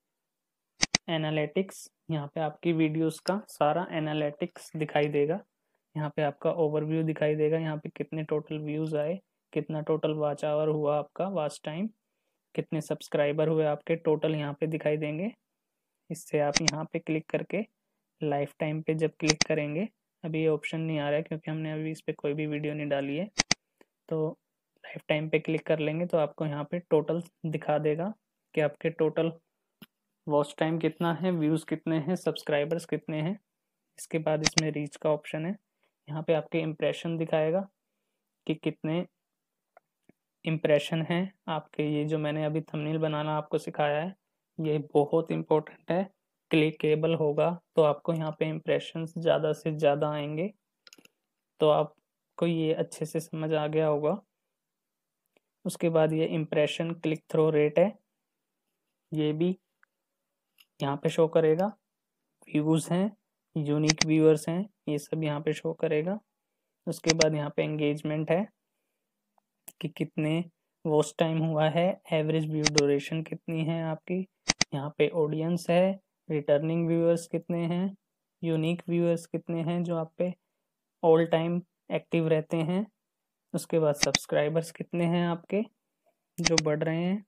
एनालिटिक्स, यहाँ पे आपकी वीडियोस का सारा एनालिटिक्स दिखाई देगा। यहाँ पे आपका ओवरव्यू दिखाई देगा, यहाँ पे कितने टोटल व्यूज आए, कितना टोटल वॉच आवर हुआ आपका, वॉच टाइम, कितने सब्सक्राइबर हुए आपके, टोटल यहाँ पे दिखाई देंगे। इससे आप यहाँ पे क्लिक करके लाइफ टाइम पे जब क्लिक करेंगे, अभी ये ऑप्शन नहीं आ रहा है क्योंकि हमने अभी इस पर कोई भी वीडियो नहीं डाली है, तो लाइफ टाइम पे क्लिक कर लेंगे तो आपको यहाँ पे टोटल दिखा देगा कि आपके टोटल वॉच टाइम कितना है, व्यूज़ कितने हैं, सब्सक्राइबर्स कितने हैं। इसके बाद इसमें रीच का ऑप्शन है, यहाँ पे आपके इम्प्रेशन दिखाएगा कि कितने इम्प्रेशन हैं आपके। ये जो मैंने अभी थंबनेल बनाना आपको सिखाया है ये बहुत इम्पोर्टेंट है, क्लिकेबल होगा तो आपको यहाँ पे इम्प्रेशंस ज़्यादा से ज़्यादा आएंगे। तो आपको ये अच्छे से समझ आ गया होगा। उसके बाद ये इम्प्रेशन क्लिक थ्रो रेट है, ये भी यहाँ पे शो करेगा। व्यूज़ हैं, यूनिक व्यूअर्स हैं, ये सब यहाँ पे शो करेगा। उसके बाद यहाँ पे एंगेजमेंट है कि कितने वॉच टाइम हुआ है, एवरेज व्यू ड्यूरेशन कितनी है आपकी, यहाँ पे ऑडियंस है, रिटर्निंग व्यूअर्स कितने हैं, यूनिक व्यूअर्स कितने हैं जो आप पे ऑल टाइम एक्टिव रहते हैं। उसके बाद सब्सक्राइबर्स कितने हैं आपके जो बढ़ रहे हैं।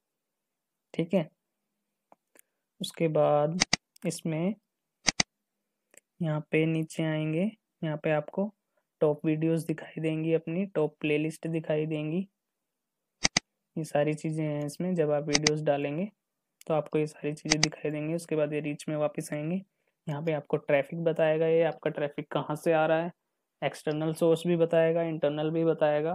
ठीक है, उसके बाद इसमें यहाँ पे नीचे आएंगे, यहाँ पे आपको टॉप वीडियोस दिखाई देंगी, अपनी टॉप प्लेलिस्ट दिखाई देंगी। ये सारी चीज़ें हैं इसमें, जब आप वीडियोस डालेंगे तो आपको ये सारी चीज़ें दिखाई देंगी। उसके बाद ये रीच में वापस आएंगे, यहाँ पे आपको ट्रैफिक बताएगा, ये आपका ट्रैफिक कहाँ से आ रहा है, एक्सटर्नल सोर्स भी बताएगा, इंटरनल भी बताएगा,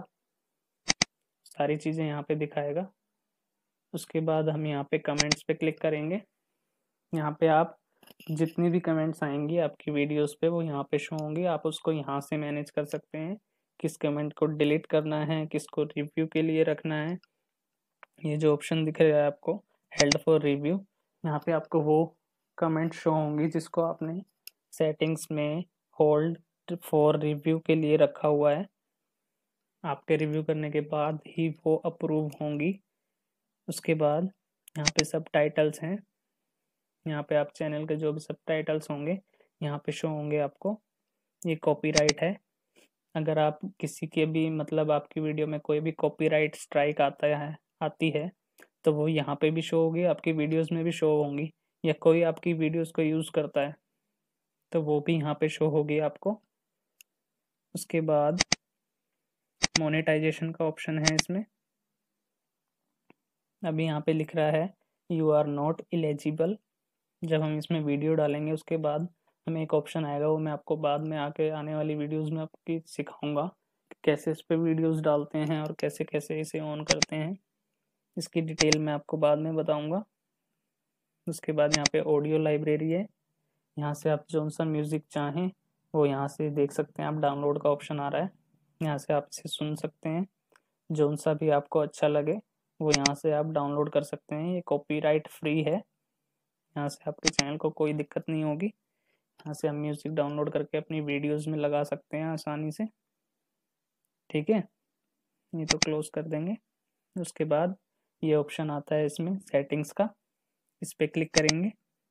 सारी चीज़ें यहाँ पे दिखाएगा। उसके बाद हम यहाँ पे कमेंट्स पे क्लिक करेंगे, यहाँ पे आप जितनी भी कमेंट्स आएंगी आपकी वीडियोस पे वो यहाँ पे शो होंगी। आप उसको यहाँ से मैनेज कर सकते हैं, किस कमेंट को डिलीट करना है, किसको रिव्यू के लिए रखना है। ये जो ऑप्शन दिख रहा है आपको हेल्ड फॉर रिव्यू, यहाँ पे आपको वो कमेंट शो होंगी जिसको आपने सेटिंग्स में होल्ड फॉर रिव्यू के लिए रखा हुआ है। आपके रिव्यू करने के बाद ही वो अप्रूव होंगी। उसके बाद यहाँ पे सब टाइटल्स हैं, यहाँ पे आप चैनल के जो भी सब टाइटल्स होंगे यहाँ पे शो होंगे आपको। ये कॉपीराइट है, अगर आप किसी के भी मतलब आपकी वीडियो में कोई भी कॉपीराइट स्ट्राइक आती है तो वो यहाँ पे भी शो होगी, आपकी वीडियोस में भी शो होंगी, या कोई आपकी वीडियोस को यूज़ करता है तो वो भी यहाँ पे शो होगी आपको। उसके बाद मोनेटाइजेशन का ऑप्शन है इसमें, अभी यहाँ पे लिख रहा है यू आर नॉट एलिजिबल। जब हम इसमें वीडियो डालेंगे उसके बाद हमें एक ऑप्शन आएगा, वो मैं आपको बाद में आने वाली वीडियोस में आपकी सिखाऊंगा कैसे इस पर वीडियोस डालते हैं और कैसे कैसे इसे ऑन करते हैं। इसकी डिटेल मैं आपको बाद में बताऊंगा। उसके बाद यहाँ पे ऑडियो लाइब्रेरी है, यहाँ से आप जो सा म्यूज़िक चाहें वो यहाँ से देख सकते हैं। आप डाउनलोड का ऑप्शन आ रहा है, यहाँ से आप इसे सुन सकते हैं, जो सा भी आपको अच्छा लगे वो यहाँ से आप डाउनलोड कर सकते हैं। ये कॉपीराइट फ्री है, यहाँ से आपके चैनल को कोई दिक्कत नहीं होगी। यहाँ से हम म्यूज़िक डाउनलोड करके अपनी वीडियोज़ में लगा सकते हैं आसानी से। ठीक है, ये तो क्लोज कर देंगे। उसके बाद ये ऑप्शन आता है इसमें सेटिंग्स का, इस पर क्लिक करेंगे।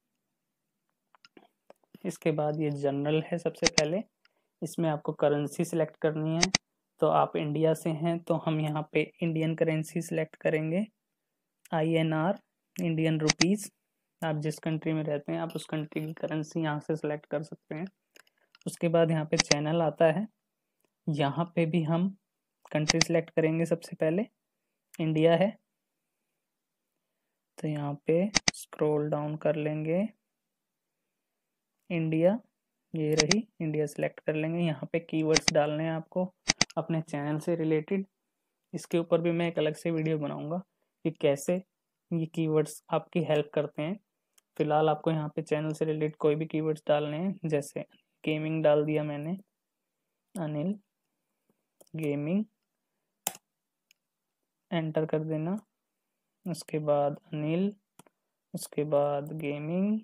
इसके बाद ये जनरल है सबसे पहले, इसमें आपको करेंसी सिलेक्ट करनी है। तो आप इंडिया से हैं तो हम यहाँ पे इंडियन करेंसी सिलेक्ट करेंगे, INR, इंडियन रुपीज़। आप जिस कंट्री में रहते हैं आप उस कंट्री की करेंसी यहाँ से सिलेक्ट कर सकते हैं। उसके बाद यहाँ पे चैनल आता है, यहाँ पे भी हम कंट्री सिलेक्ट करेंगे। सबसे पहले इंडिया है तो यहाँ पे स्क्रॉल डाउन कर लेंगे, इंडिया, ये रही इंडिया सिलेक्ट कर लेंगे। यहाँ पे कीवर्ड्स डालने हैं आपको अपने चैनल से रिलेटेड। इसके ऊपर भी मैं एक अलग से वीडियो बनाऊंगा कि कैसे ये कीवर्ड्स आपकी हेल्प करते हैं। फिलहाल आपको यहाँ पे चैनल से रिलेटेड कोई भी कीवर्ड्स डालने हैं, जैसे गेमिंग डाल दिया मैंने, अनिल गेमिंग, एंटर कर देना। उसके बाद अनिल, उसके बाद गेमिंग,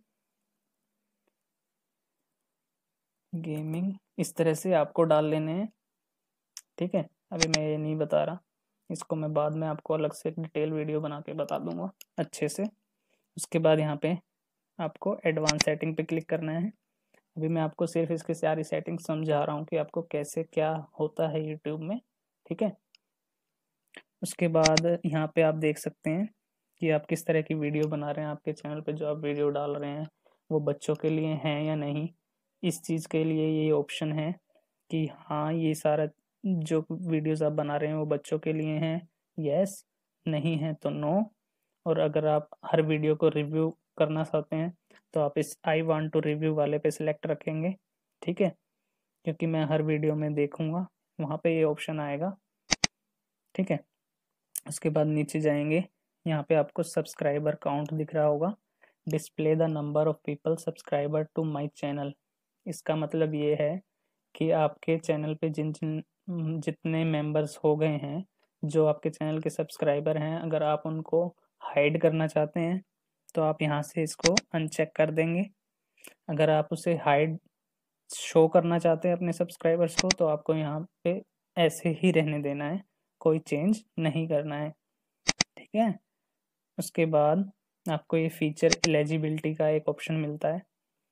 इस तरह से आपको डाल लेने हैं। ठीक है, अभी मैं ये नहीं बता रहा, इसको मैं बाद में आपको अलग से डिटेल वीडियो बना के बता दूंगा अच्छे से। उसके बाद यहाँ पे आपको एडवांस सेटिंग पे क्लिक करना है। अभी मैं आपको सिर्फ इसकी सारी सेटिंग समझा रहा हूँ कि आपको कैसे क्या होता है यूट्यूब में। ठीक है, उसके बाद यहाँ पे आप देख सकते हैं कि आप किस तरह की वीडियो बना रहे हैं। आपके चैनल पे जो आप वीडियो डाल रहे हैं वो बच्चों के लिए हैं या नहीं। इस चीज़ के लिए ये ऑप्शन है कि हाँ, ये सारा जो वीडियोस आप बना रहे हैं वो बच्चों के लिए हैं, यस, नहीं है तो नो। और अगर आप हर वीडियो को रिव्यू करना चाहते हैं तो आप इस आई वांट टू रिव्यू वाले पे सिलेक्ट रखेंगे। ठीक है, क्योंकि मैं हर वीडियो में देखूंगा, वहाँ पे ये ऑप्शन आएगा। ठीक है, उसके बाद नीचे जाएंगे, यहाँ पे आपको सब्सक्राइबर काउंट दिख रहा होगा, display the number of people subscriber to my channel. इसका मतलब ये है कि आपके चैनल पे जितने मेंबर्स हो गए हैं, जो आपके चैनल के सब्सक्राइबर हैं, अगर आप उनको हाइड करना चाहते हैं तो आप यहाँ से इसको अनचेक कर देंगे। अगर आप उसे हाइड शो करना चाहते हैं अपने सब्सक्राइबर्स को तो आपको यहाँ पे ऐसे ही रहने देना है, कोई चेंज नहीं करना है। ठीक है, उसके बाद आपको ये फीचर एलिजिबिलिटी का एक ऑप्शन मिलता है।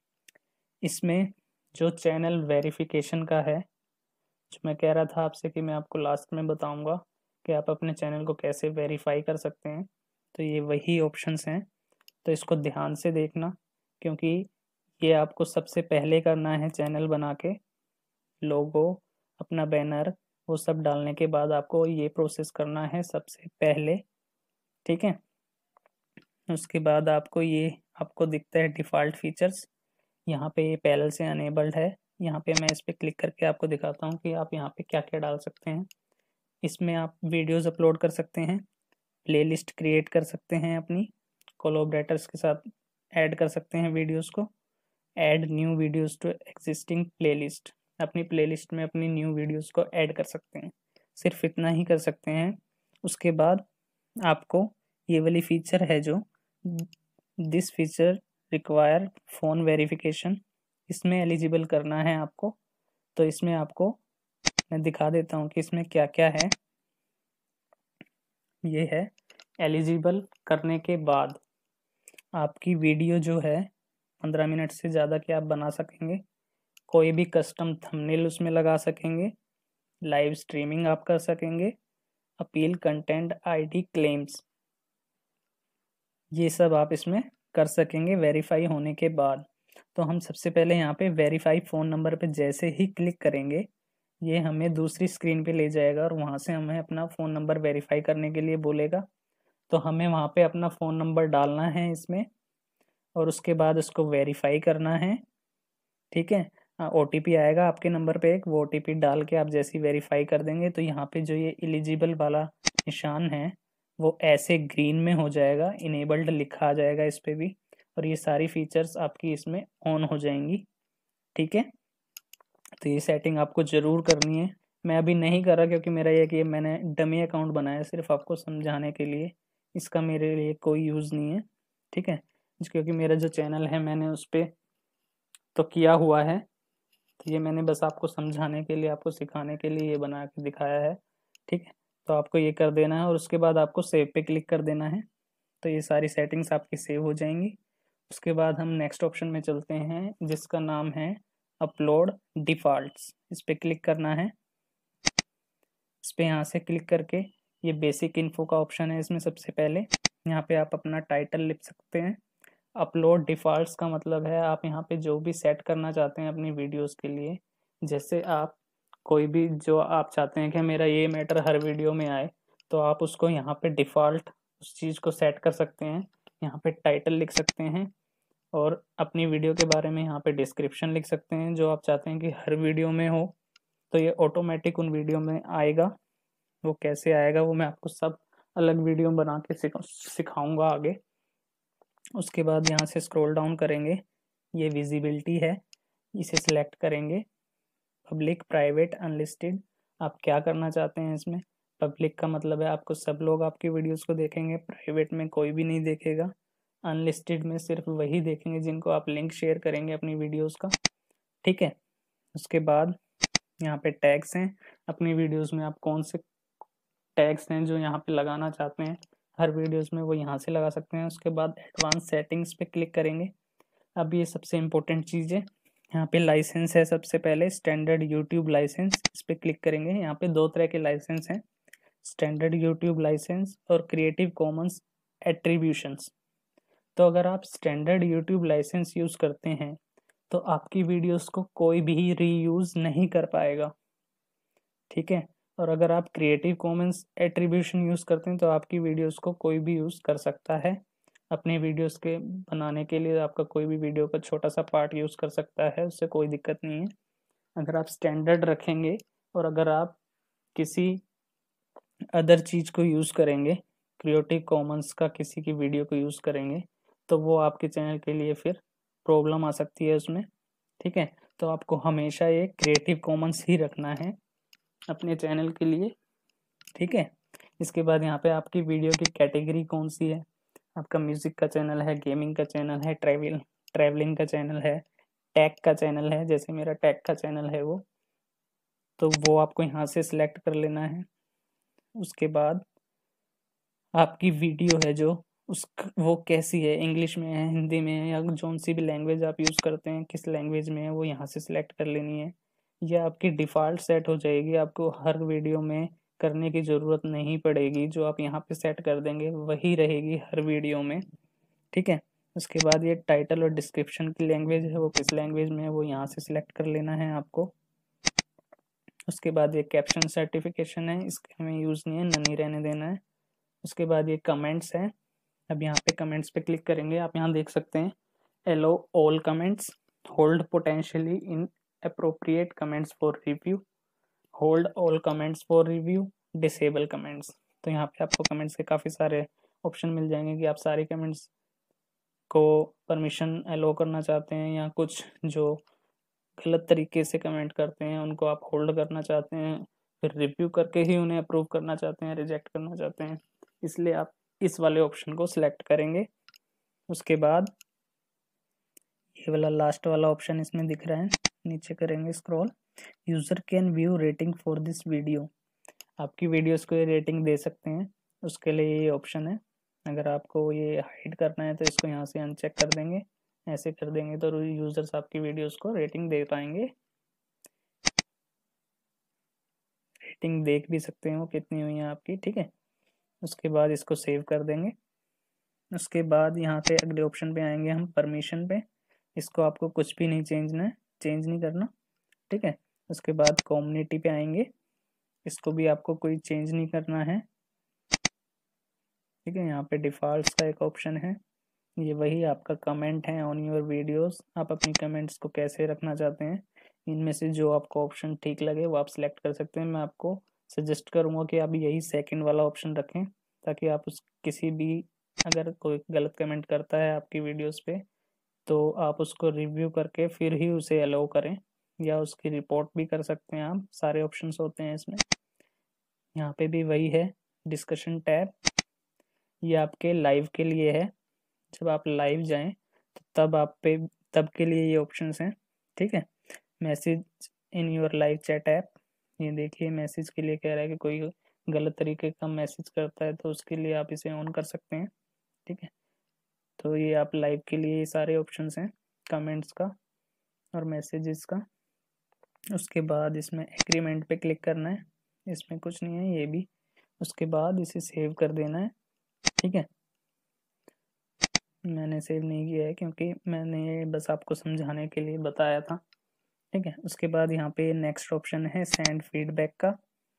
इसमें जो चैनल वेरिफिकेशन का है, जो मैं कह रहा था आपसे कि मैं आपको लास्ट में बताऊंगा कि आप अपने चैनल को कैसे वेरीफाई कर सकते हैं, तो ये वही ऑप्शंस हैं। तो इसको ध्यान से देखना, क्योंकि ये आपको सबसे पहले करना है चैनल बना के, लोगो, अपना बैनर, वो सब डालने के बाद आपको ये प्रोसेस करना है सबसे पहले। ठीक है, उसके बाद आपको दिखता है डिफ़ॉल्ट फीचर्स, यहाँ पे ये पहले से अनेबल्ड है। यहाँ पे मैं इस पर क्लिक करके आपको दिखाता हूँ कि आप यहाँ पे क्या क्या डाल सकते हैं। इसमें आप वीडियोस अपलोड कर सकते हैं, प्लेलिस्ट क्रिएट कर सकते हैं, अपनी कोलैबोरेटर्स के साथ ऐड कर सकते हैं वीडियोस को, add new videos to existing playlist, अपनी प्लेलिस्ट में अपनी न्यू वीडियोस को ऐड कर सकते हैं। सिर्फ इतना ही कर सकते हैं। उसके बाद आपको ये वाली फीचर है जो this feature require phone verification, इसमें एलिजिबल करना है आपको। तो इसमें आपको मैं दिखा देता हूँ कि इसमें क्या क्या है। ये है, एलिजिबल करने के बाद आपकी वीडियो जो है 15 मिनट से ज़्यादा की आप बना सकेंगे, कोई भी कस्टम थंबनेल उसमें लगा सकेंगे, लाइव स्ट्रीमिंग आप कर सकेंगे, अपील कंटेंट ID क्लेम्स, ये सब आप इसमें कर सकेंगे वेरीफाई होने के बाद। तो हम सबसे पहले यहाँ पे वेरीफाई फ़ोन नंबर पे जैसे ही क्लिक करेंगे, ये हमें दूसरी स्क्रीन पे ले जाएगा और वहाँ से हमें अपना फ़ोन नंबर वेरीफाई करने के लिए बोलेगा। तो हमें वहाँ पे अपना फ़ोन नंबर डालना है इसमें और उसके बाद उसको वेरीफाई करना है। ठीक है, OTP आएगा आपके नंबर पे एक, वो OTP डाल के आप जैसे ही वेरीफाई कर देंगे तो यहाँ पे जो ये एलिजिबल वाला निशान है वो ऐसे ग्रीन में हो जाएगा, इनेबल्ड लिखा आ जाएगा इस पे भी, और ये सारी फीचर्स आपकी इसमें ऑन हो जाएंगी। ठीक है, तो ये सेटिंग आपको ज़रूर करनी है। मैं अभी नहीं कर रहा क्योंकि मेरा ये कि मैंने डमी अकाउंट बनाया सिर्फ आपको समझाने के लिए, इसका मेरे लिए कोई यूज़ नहीं है। ठीक है, क्योंकि मेरा जो चैनल है मैंने उस पर तो किया हुआ है। तो ये मैंने बस आपको समझाने के लिए, आपको सिखाने के लिए ये बना के दिखाया है। ठीक है, तो आपको ये कर देना है और उसके बाद आपको सेव पे क्लिक कर देना है। तो ये सारी सेटिंग्स आपकी सेव हो जाएंगी। उसके बाद हम नेक्स्ट ऑप्शन में चलते हैं जिसका नाम है अपलोड डिफ़ॉल्ट्स। इस पर क्लिक करना है। इस पर यहाँ से क्लिक करके ये बेसिक इन्फो का ऑप्शन है, इसमें सबसे पहले यहाँ पे आप अपना टाइटल लिख सकते हैं। अपलोड डिफ़ॉल्ट्स का मतलब है आप यहाँ पे जो भी सेट करना चाहते हैं अपनी वीडियोस के लिए, जैसे आप कोई भी जो आप चाहते हैं कि मेरा ये मैटर हर वीडियो में आए, तो आप उसको यहाँ पे डिफ़ॉल्ट उस चीज़ को सेट कर सकते हैं। यहाँ पे टाइटल लिख सकते हैं और अपनी वीडियो के बारे में यहाँ पे डिस्क्रिप्शन लिख सकते हैं जो आप चाहते हैं कि हर वीडियो में हो। तो ये ऑटोमेटिक उन वीडियो में आएगा। वो कैसे आएगा वो मैं आपको सब अलग वीडियो बना के सिखाऊंगा आगे। उसके बाद यहाँ से स्क्रॉल डाउन करेंगे, ये विजिबिलिटी है, इसे सिलेक्ट करेंगे। पब्लिक, प्राइवेट, अनलिस्टेड, आप क्या करना चाहते हैं इसमें। पब्लिक का मतलब है आपको सब लोग आपकी वीडियोस को देखेंगे, प्राइवेट में कोई भी नहीं देखेगा, अनलिस्टेड में सिर्फ वही देखेंगे जिनको आप लिंक शेयर करेंगे अपनी वीडियोस का। ठीक है, उसके बाद यहाँ पे टैग्स हैं। अपनी वीडियोस में आप कौन से टैग्स हैं जो यहाँ पे लगाना चाहते हैं हर वीडियोस में, वो यहाँ से लगा सकते हैं। उसके बाद एडवांस सेटिंग्स पे क्लिक करेंगे। अब ये सबसे इम्पोर्टेंट चीज़ है, यहाँ पे लाइसेंस है। सबसे पहले स्टैंडर्ड यूट्यूब लाइसेंस, इस पर क्लिक करेंगे। यहाँ पे दो तरह के लाइसेंस हैं, स्टैंडर्ड यूट्यूब लाइसेंस और क्रिएटिव कॉमन्स एट्रीब्यूशंस। तो अगर आप स्टैंडर्ड यूट्यूब लाइसेंस यूज़ करते हैं तो आपकी वीडियोस को कोई भी रीयूज़ नहीं कर पाएगा। ठीक है, और अगर आप क्रिएटिव कॉमन्स एट्रीब्यूशन यूज़ करते हैं तो आपकी वीडियोस को कोई भी यूज़ कर सकता है अपने वीडियोस के बनाने के लिए। आपका कोई भी वीडियो का छोटा सा पार्ट यूज़ कर सकता है, उससे कोई दिक्कत नहीं है। अगर आप स्टैंडर्ड रखेंगे और अगर आप किसी अदर चीज़ को यूज़ करेंगे, क्रिएटिव कॉमन्स का किसी की वीडियो को यूज़ करेंगे, तो वो आपके चैनल के लिए फिर प्रॉब्लम आ सकती है उसमें। ठीक है, तो आपको हमेशा ये क्रिएटिव कॉमन्स ही रखना है अपने चैनल के लिए। ठीक है, इसके बाद यहाँ पे आपकी वीडियो की कैटेगरी कौन सी है। आपका म्यूज़िक का चैनल है, गेमिंग का चैनल है, ट्रैवलिंग का चैनल है, टैग का चैनल है, जैसे मेरा टैग का चैनल है वो, तो वो आपको यहाँ से सिलेक्ट कर लेना है। उसके बाद आपकी वीडियो है जो उस वो कैसी है, इंग्लिश में है, हिंदी में है, या जौन सी भी लैंग्वेज आप यूज़ करते हैं किस लैंग्वेज में है वो यहाँ से सिलेक्ट कर लेनी है। यह आपकी डिफ़ॉल्ट सेट हो जाएगी, आपको हर वीडियो में करने की ज़रूरत नहीं पड़ेगी। जो आप यहाँ पे सेट कर देंगे वही रहेगी हर वीडियो में। ठीक है, उसके बाद ये टाइटल और डिस्क्रिप्शन की लैंग्वेज है वो किस लैंग्वेज में है वो यहाँ से सिलेक्ट कर लेना है आपको। उसके बाद ये कैप्शन सर्टिफिकेशन है, इसके हमें यूज़ नहीं है, ननी रहने देना है। उसके बाद ये कमेंट्स है। अब यहाँ पे कमेंट्स पे क्लिक करेंगे, आप यहाँ देख सकते हैं allow all comments, hold potentially inappropriate comments for review, hold all comments for review, disable comments. तो यहाँ पे आपको कमेंट्स के काफ़ी सारे ऑप्शन मिल जाएंगे कि आप सारे कमेंट्स को परमिशन एलो करना चाहते हैं या कुछ जो गलत तरीके से कमेंट करते हैं उनको आप होल्ड करना चाहते हैं, फिर रिव्यू करके ही उन्हें अप्रूव करना चाहते हैं, रिजेक्ट करना चाहते हैं। इसलिए आप इस वाले ऑप्शन को सिलेक्ट करेंगे। उसके बाद ये वाला लास्ट वाला ऑप्शन इसमें दिख रहा है, नीचे करेंगे scroll, user can view rating for this video. आपकी वीडियोस को ये रेटिंग दे सकते हैं, उसके लिए ये ऑप्शन है। अगर आपको ये हाइड करना है तो इसको यहाँ से अनचेक कर देंगे, ऐसे कर देंगे तो यूज़र्स आपकी वीडियोस को रेटिंग दे पाएंगे। रेटिंग देख भी सकते हैं वो कितनी हुई है आपकी। ठीक है, उसके बाद इसको सेव कर देंगे। उसके बाद यहाँ पे अगले ऑप्शन पे आएंगे हम, परमिशन पे। इसको आपको कुछ भी नहीं चेंज नहीं करना। ठीक है, उसके बाद कम्युनिटी पे आएंगे, इसको भी आपको कोई चेंज नहीं करना है। ठीक है, यहाँ पे डिफ़ॉल्ट्स का एक ऑप्शन है, ये वही आपका कमेंट है ऑन योर वीडियोस। आप अपनी कमेंट्स को कैसे रखना चाहते हैं, इनमें से जो आपको ऑप्शन ठीक लगे वो आप सिलेक्ट कर सकते हैं। मैं आपको सजेस्ट करूँगा कि आप यही सेकंड वाला ऑप्शन रखें, ताकि आप उस किसी भी अगर कोई गलत कमेंट करता है आपकी वीडियोस पे तो आप उसको रिव्यू करके फिर ही उसे अलाउ करें, या उसकी रिपोर्ट भी कर सकते हैं आप। सारे ऑप्शंस होते हैं इसमें। यहाँ पे भी वही है, डिस्कशन टैब, ये आपके लाइव के लिए है। जब आप लाइव जाएं तो तब आप पे तब के लिए ये ऑप्शंस हैं, ठीक है। Message in your live chat app, ये देखिए मैसेज के लिए कह रहा है कि कोई गलत तरीके का मैसेज करता है तो उसके लिए आप इसे ऑन कर सकते हैं, ठीक है। तो ये आप लाइव के लिए ये सारे ऑप्शंस हैं, कमेंट्स का और मैसेजेस का। उसके बाद इसमें एग्रीमेंट पे क्लिक करना है, इसमें कुछ नहीं है ये भी। उसके बाद इसे सेव कर देना है, ठीक है। मैंने सेव नहीं किया है क्योंकि मैंने ये बस आपको समझाने के लिए बताया था, ठीक है। उसके बाद यहाँ पे नेक्स्ट ऑप्शन है सेंड फीडबैक का,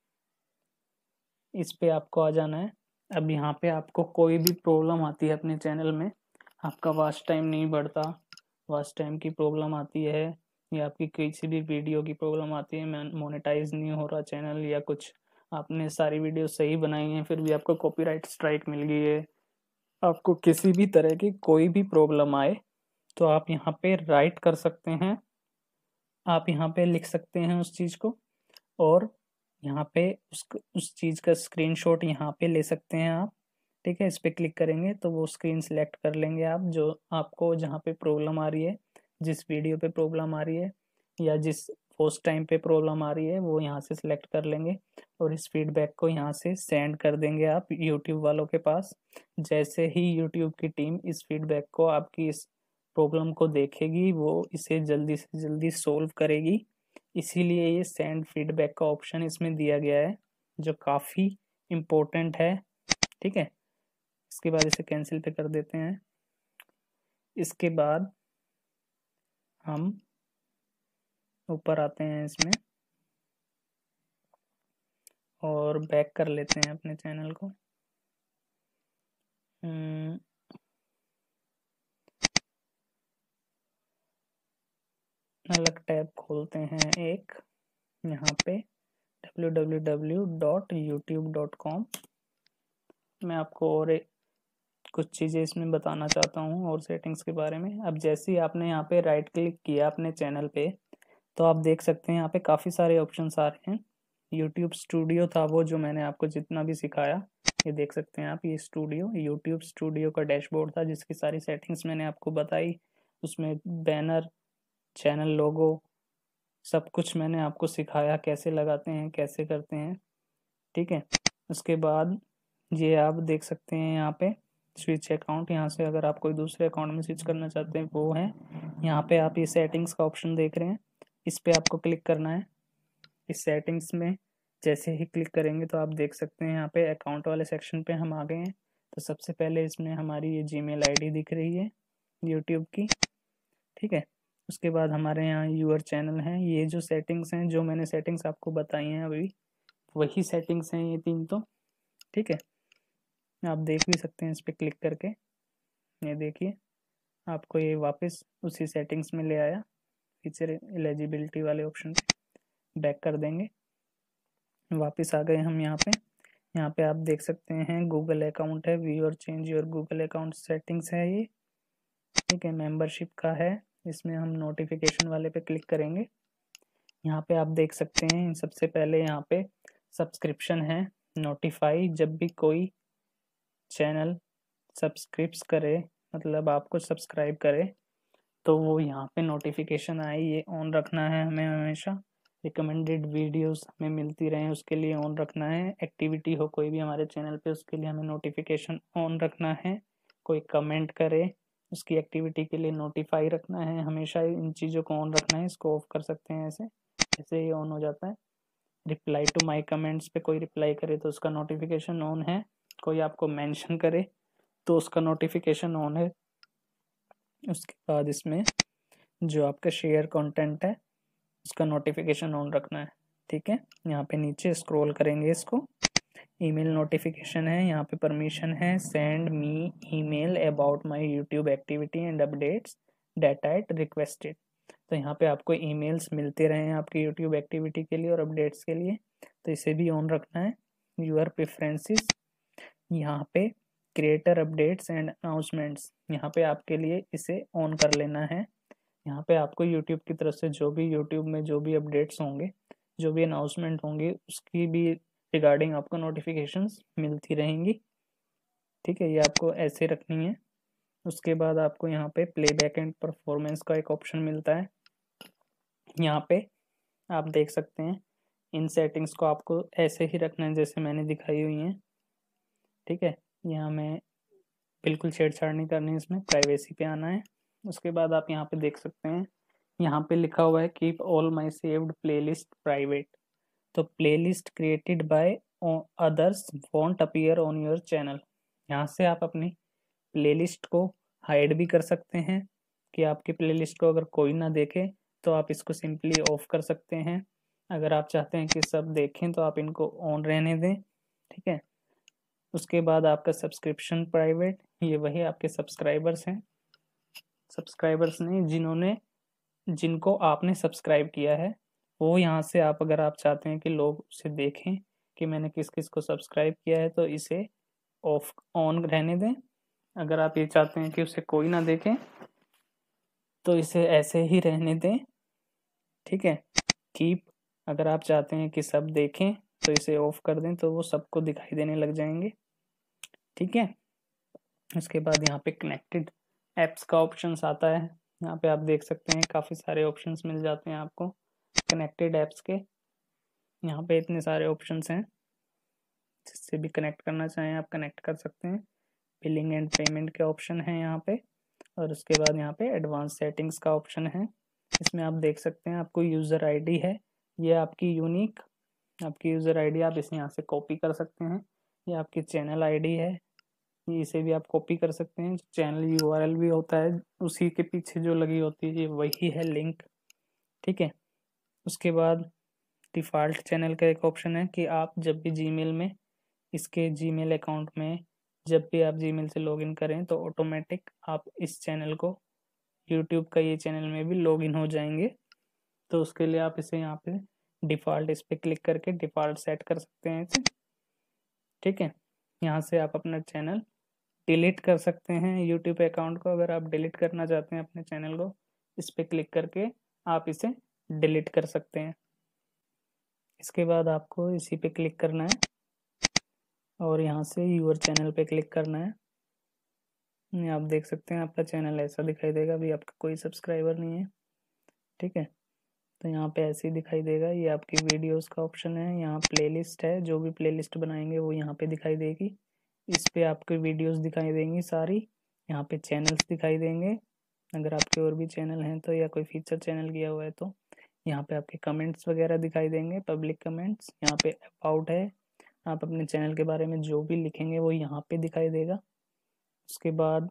इस पे आपको आ जाना है। अब यहाँ पे आपको कोई भी प्रॉब्लम आती है अपने चैनल में, आपका वॉच टाइम नहीं बढ़ता, वॉच टाइम की प्रॉब्लम आती है, या आपकी किसी भी वीडियो की प्रॉब्लम आती है, मोनेटाइज नहीं हो रहा चैनल, या कुछ आपने सारी वीडियो सही बनाई है फिर भी आपको कॉपीराइट स्ट्राइक मिल गई है, आपको किसी भी तरह की कोई भी प्रॉब्लम आए तो आप यहाँ पे राइट कर सकते हैं, आप यहाँ पे लिख सकते हैं उस चीज़ को, और यहाँ पे उस चीज़ का स्क्रीनशॉट यहाँ पे ले सकते हैं आप, ठीक है। इस पे क्लिक करेंगे तो वो स्क्रीन सेलेक्ट कर लेंगे आप, जो आपको जहाँ पे प्रॉब्लम आ रही है, जिस वीडियो पे प्रॉब्लम आ रही है या जिस पोस्ट टाइम पे प्रॉब्लम आ रही है वो यहाँ से सिलेक्ट कर लेंगे, और इस फीडबैक को यहाँ से सेंड कर देंगे आप यूट्यूब वालों के पास। जैसे ही यूट्यूब की टीम इस फीडबैक को, आपकी इस प्रॉब्लम को देखेगी, वो इसे जल्दी से जल्दी सोल्व करेगी। इसीलिए ये सेंड फीडबैक का ऑप्शन इसमें दिया गया है, जो काफ़ी इम्पोर्टेंट है, ठीक है। इसके बाद इसे कैंसिल पे कर देते हैं। इसके बाद हम ऊपर आते हैं इसमें और बैक कर लेते हैं अपने चैनल को। अलग टैब खोलते हैं एक, यहाँ पे www.youtube.com। मैं आपको और कुछ चीज़ें इसमें बताना चाहता हूँ और सेटिंग्स के बारे में। अब जैसे ही आपने यहाँ पे राइट क्लिक किया अपने चैनल पे, तो आप देख सकते हैं यहाँ पे काफ़ी सारे ऑप्शंस आ रहे हैं। यूट्यूब स्टूडियो था वो, जो मैंने आपको जितना भी सिखाया, ये देख सकते हैं आप, ये स्टूडियो यूट्यूब स्टूडियो का डैशबोर्ड था जिसकी सारी सेटिंग्स मैंने आपको बताई। उसमें बैनर, चैनल लोगो, सब कुछ मैंने आपको सिखाया कैसे लगाते हैं, कैसे करते हैं, ठीक है। उसके बाद ये आप देख सकते हैं यहाँ पे स्विच अकाउंट, यहाँ से अगर आप कोई दूसरे अकाउंट में स्विच करना चाहते हैं वो है। यहाँ पे आप ये सेटिंग्स का ऑप्शन देख रहे हैं, इस पे आपको क्लिक करना है। इस सेटिंग्स में जैसे ही क्लिक करेंगे तो आप देख सकते हैं यहाँ पे अकाउंट वाले सेक्शन पे हम आ गए हैं। तो सबसे पहले इसमें हमारी ये जीमेल आईडी दिख रही है यूट्यूब की, ठीक है। उसके बाद हमारे यहाँ यूअर चैनल है। ये जो सेटिंग्स हैं, जो मैंने सेटिंग्स आपको बताई हैं अभी, वही सेटिंग्स हैं ये तीन, तो ठीक है। आप देख भी सकते हैं इस पर क्लिक करके, ये देखिए आपको ये वापस उसी सेटिंग्स में ले आया, फीचर एलिजिबिलिटी वाले ऑप्शन पे बैक कर देंगे। वापस आ गए हम यहाँ पे। यहाँ पे आप देख सकते हैं गूगल अकाउंट है, व्यू और change your Google account settings है ये, ठीक है। मेंबरशिप का है, इसमें हम नोटिफिकेशन वाले पे क्लिक करेंगे। यहाँ पे आप देख सकते हैं सबसे पहले यहाँ पे सब्सक्रिप्शन है, नोटिफाई, जब भी कोई चैनल सब्सक्रिप्स करे, मतलब आपको सब्सक्राइब करे, तो वो यहाँ पे नोटिफिकेशन आए, ये ऑन रखना है हमें हमेशा। रिकमेंडेड वीडियोस हमें मिलती रहें उसके लिए ऑन रखना है। एक्टिविटी हो कोई भी हमारे चैनल पे, उसके लिए हमें नोटिफिकेशन ऑन रखना है। कोई कमेंट करे, उसकी एक्टिविटी के लिए नोटिफाई रखना है, हमेशा इन चीज़ों को ऑन रखना है। इसको ऑफ कर सकते हैं ऐसे, ऐसे ये ऑन हो जाता है। रिप्लाई टू माई कमेंट्स पे कोई रिप्लाई करे तो उसका नोटिफिकेशन ऑन है। कोई आपको मेंशन करे तो उसका नोटिफिकेशन ऑन है। उसके बाद इसमें जो आपका शेयर कंटेंट है उसका नोटिफिकेशन ऑन रखना है, ठीक है। यहाँ पे नीचे स्क्रॉल करेंगे, इसको ईमेल नोटिफिकेशन है, यहाँ पे परमिशन है, send me email about my YouTube activity and updates data at requested. तो यहाँ पे आपको ईमेल्स मिलते रहे हैं आपकी यूट्यूब एक्टिविटी के लिए और अपडेट्स के लिए, तो इसे भी ऑन रखना है। यूर प्रेफरेंसेस, यहाँ पे क्रिएटर अपडेट्स एंड अनाउंसमेंट्स, यहाँ पे आपके लिए इसे ऑन कर लेना है। यहाँ पे आपको यूट्यूब की तरफ से जो भी यूट्यूब में जो भी अपडेट्स होंगे, जो भी अनाउंसमेंट होंगे, उसकी भी रिगार्डिंग आपको नोटिफिकेशंस मिलती रहेंगी, ठीक है। ये आपको ऐसे रखनी है। उसके बाद आपको यहाँ पे प्लेबैक एंड परफॉर्मेंस का एक ऑप्शन मिलता है। यहाँ पे आप देख सकते हैं इन सेटिंग्स को आपको ऐसे ही रखना है जैसे मैंने दिखाई हुई है। ठीक है, यहाँ में बिल्कुल छेड़छाड़ नहीं करनी है, इसमें प्राइवेसी पे आना है। उसके बाद आप यहाँ पे देख सकते हैं, यहाँ पे लिखा हुआ है keep all my saved playlist private. तो playlist created by others won't appear on your channel. यहाँ से आप अपनी प्लेलिस्ट को हाइड भी कर सकते हैं कि आपकी प्लेलिस्ट को अगर कोई ना देखे तो आप इसको सिंपली ऑफ कर सकते हैं। अगर आप चाहते हैं कि सब देखें तो आप इनको ऑन रहने दें। ठीक है, उसके बाद आपका सब्सक्रिप्शन प्राइवेट, ये वही आपके सब्सक्राइबर्स हैं, सब्सक्राइबर्स नहीं जिनको आपने सब्सक्राइब किया है वो यहाँ से आप, अगर आप चाहते हैं कि लोग उसे देखें कि मैंने किस किस को सब्सक्राइब किया है तो इसे ऑफ ऑन रहने दें। अगर आप ये चाहते हैं कि उसे कोई ना देखे तो इसे ऐसे ही रहने दें। ठीक है, कीप, अगर आप चाहते हैं कि सब देखें तो इसे ऑफ कर दें तो वो सबको दिखाई देने लग जाएंगे। ठीक है, उसके बाद यहाँ पे कनेक्टेड एप्स का ऑप्शंस आता है। यहाँ पे आप देख सकते हैं काफ़ी सारे ऑप्शंस मिल जाते हैं आपको कनेक्टेड एप्स के। यहाँ पे इतने सारे ऑप्शंस हैं, जिससे भी कनेक्ट करना चाहें आप कनेक्ट कर सकते हैं। बिलिंग एंड पेमेंट के ऑप्शन हैं यहाँ पे, और उसके बाद यहाँ पे एडवांस सेटिंग्स का ऑप्शन है। इसमें आप देख सकते हैं आपको यूज़र आईडी है, ये आपकी यूनिक आपकी यूज़र आईडी, आप इसे यहाँ से कॉपी कर सकते हैं। ये आपकी चैनल आईडी है, इसे भी आप कॉपी कर सकते हैं। चैनल यूआरएल भी होता है, उसी के पीछे जो लगी होती है ये वही है लिंक। ठीक है, उसके बाद डिफ़ॉल्ट चैनल का एक ऑप्शन है कि आप जब भी जीमेल में, इसके जीमेल अकाउंट में जब भी आप जीमेल से लॉगिन करें तो ऑटोमेटिक आप इस चैनल को, यूट्यूब का ये चैनल में भी लॉगिन हो जाएंगे। तो उसके लिए आप इसे यहाँ पे डिफ़ॉल्ट, इस पर क्लिक करके डिफ़ॉल्ट सेट कर सकते हैं इसे। ठीक है, यहाँ से आप अपना चैनल डिलीट कर सकते हैं। यूट्यूब अकाउंट को अगर आप डिलीट करना चाहते हैं अपने चैनल को, इस पर क्लिक करके आप इसे डिलीट कर सकते हैं। इसके बाद आपको इसी पे क्लिक करना है और यहाँ से यूअर चैनल पे क्लिक करना है। आप देख सकते हैं आपका चैनल ऐसा दिखाई देगा, अभी आपका कोई सब्सक्राइबर नहीं है। ठीक है, तो यहाँ पे ऐसे ही दिखाई देगा। ये आपकी वीडियोस का ऑप्शन है, यहाँ प्लेलिस्ट है, जो भी प्लेलिस्ट बनाएंगे वो यहाँ पे दिखाई देगी। इस पे आपकी वीडियोस दिखाई देंगी सारी। यहाँ पे चैनल्स दिखाई देंगे, अगर आपके और भी चैनल हैं तो, या कोई फीचर चैनल किया हुआ है तो। यहाँ पे आपके कमेंट्स वगैरह दिखाई देंगे, पब्लिक कमेंट्स। यहाँ पे अबाउट है, आप अपने चैनल के बारे में जो भी लिखेंगे वो यहाँ पे दिखाई देगा। उसके बाद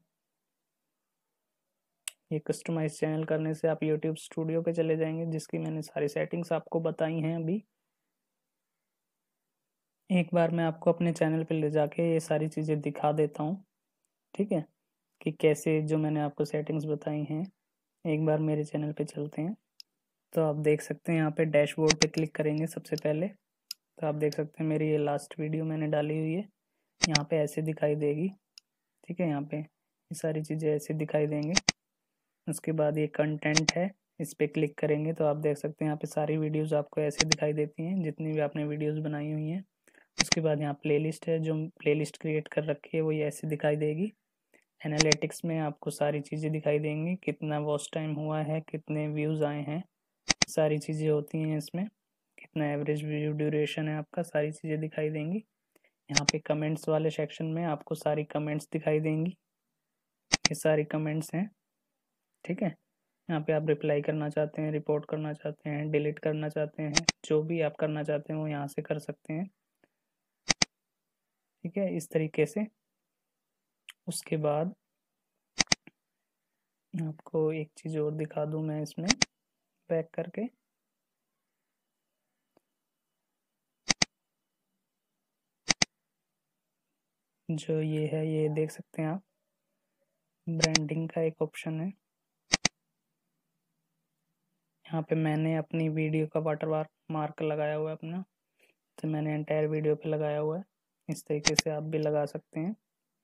ये कस्टमाइज चैनल करने से आप यूट्यूब स्टूडियो पे चले जाएंगे, जिसकी मैंने सारी सेटिंग्स आपको बताई हैं अभी। एक बार मैं आपको अपने चैनल पे ले जाके ये सारी चीज़ें दिखा देता हूँ। ठीक है, कि कैसे जो मैंने आपको सेटिंग्स बताई हैं। एक बार मेरे चैनल पे चलते हैं तो आप देख सकते हैं यहाँ पे डैशबोर्ड पे क्लिक करेंगे सबसे पहले, तो आप देख सकते हैं मेरी ये लास्ट वीडियो मैंने डाली हुई है, यहाँ पे ऐसे दिखाई देगी। ठीक है, यहाँ पे ये सारी चीज़ें ऐसे दिखाई देंगे। उसके बाद ये कंटेंट है, इस पर क्लिक करेंगे तो आप देख सकते हैं यहाँ पे सारी वीडियोस आपको ऐसे दिखाई देती हैं जितनी भी आपने वीडियोस बनाई हुई हैं। उसके बाद यहाँ प्लेलिस्ट है, जो प्लेलिस्ट क्रिएट कर रखी है वो ये ऐसे दिखाई देगी। एनालिटिक्स में आपको सारी चीज़ें दिखाई देंगी, कितना वॉच टाइम हुआ है, कितने व्यूज़ आए हैं, सारी चीज़ें होती हैं इसमें। कितना एवरेज व्यू ड्यूरेशन है आपका, सारी चीज़ें दिखाई देंगी। यहाँ पे कमेंट्स वाले सेक्शन में आपको सारी कमेंट्स दिखाई देंगी, ये सारी कमेंट्स हैं। ठीक है, यहाँ पे आप रिप्लाई करना चाहते हैं, रिपोर्ट करना चाहते हैं, डिलीट करना चाहते हैं, जो भी आप करना चाहते हैं वो यहाँ से कर सकते हैं। ठीक है, इस तरीके से। उसके बाद आपको एक चीज़ और दिखा दूँ मैं इसमें बैक करके। जो ये है, ये देख सकते हैं आप, ब्रांडिंग का एक ऑप्शन है। यहाँ पे मैंने अपनी वीडियो का वाटर मार्क लगाया हुआ है अपना, तो मैंने एंटायर वीडियो पे लगाया हुआ है। इस तरीके से आप भी लगा सकते हैं।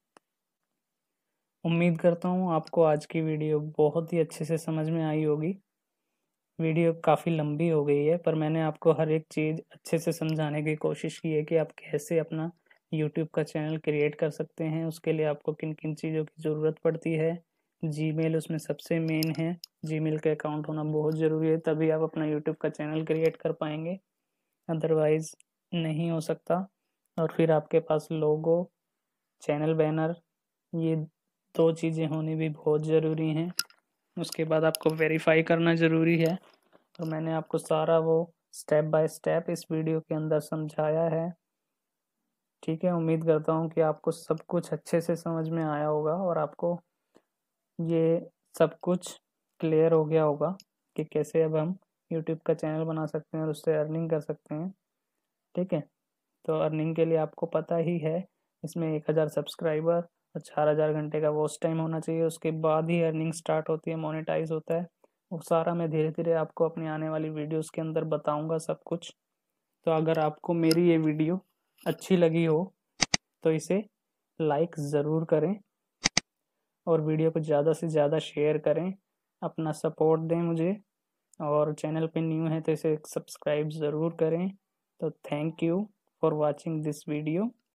उम्मीद करता हूँ आपको आज की वीडियो बहुत ही अच्छे से समझ में आई होगी। वीडियो काफ़ी लंबी हो गई है, पर मैंने आपको हर एक चीज़ अच्छे से समझाने की कोशिश की है कि आप कैसे अपना यूट्यूब का चैनल क्रिएट कर सकते हैं। उसके लिए आपको किन किन चीज़ों की ज़रूरत पड़ती है। जीमेल उसमें सबसे मेन है, जीमेल का अकाउंट होना बहुत ज़रूरी है, तभी आप अपना यूट्यूब का चैनल क्रिएट कर पाएंगे, अदरवाइज़ नहीं हो सकता। और फिर आपके पास लोगो, चैनल बैनर, ये 2 चीज़ें होनी भी बहुत ज़रूरी हैं। उसके बाद आपको वेरीफाई करना ज़रूरी है। तो मैंने आपको सारा वो स्टेप बाय स्टेप इस वीडियो के अंदर समझाया है। ठीक है, उम्मीद करता हूँ कि आपको सब कुछ अच्छे से समझ में आया होगा और आपको ये सब कुछ क्लियर हो गया होगा कि कैसे अब हम यूट्यूब का चैनल बना सकते हैं और उससे अर्निंग कर सकते हैं। ठीक है, तो अर्निंग के लिए आपको पता ही है, इसमें 1000 सब्सक्राइबर और 4000 घंटे का वॉच टाइम होना चाहिए, उसके बाद ही अर्निंग स्टार्ट होती है, मोनेटाइज होता है। वो सारा मैं धीरे धीरे आपको अपनी आने वाली वीडियोस के अंदर बताऊंगा सब कुछ। तो अगर आपको मेरी ये वीडियो अच्छी लगी हो तो इसे लाइक ज़रूर करें और वीडियो को ज़्यादा से ज़्यादा शेयर करें, अपना सपोर्ट दें मुझे। और चैनल पे न्यू है तो इसे सब्सक्राइब ज़रूर करें। तो thank you for watching this video.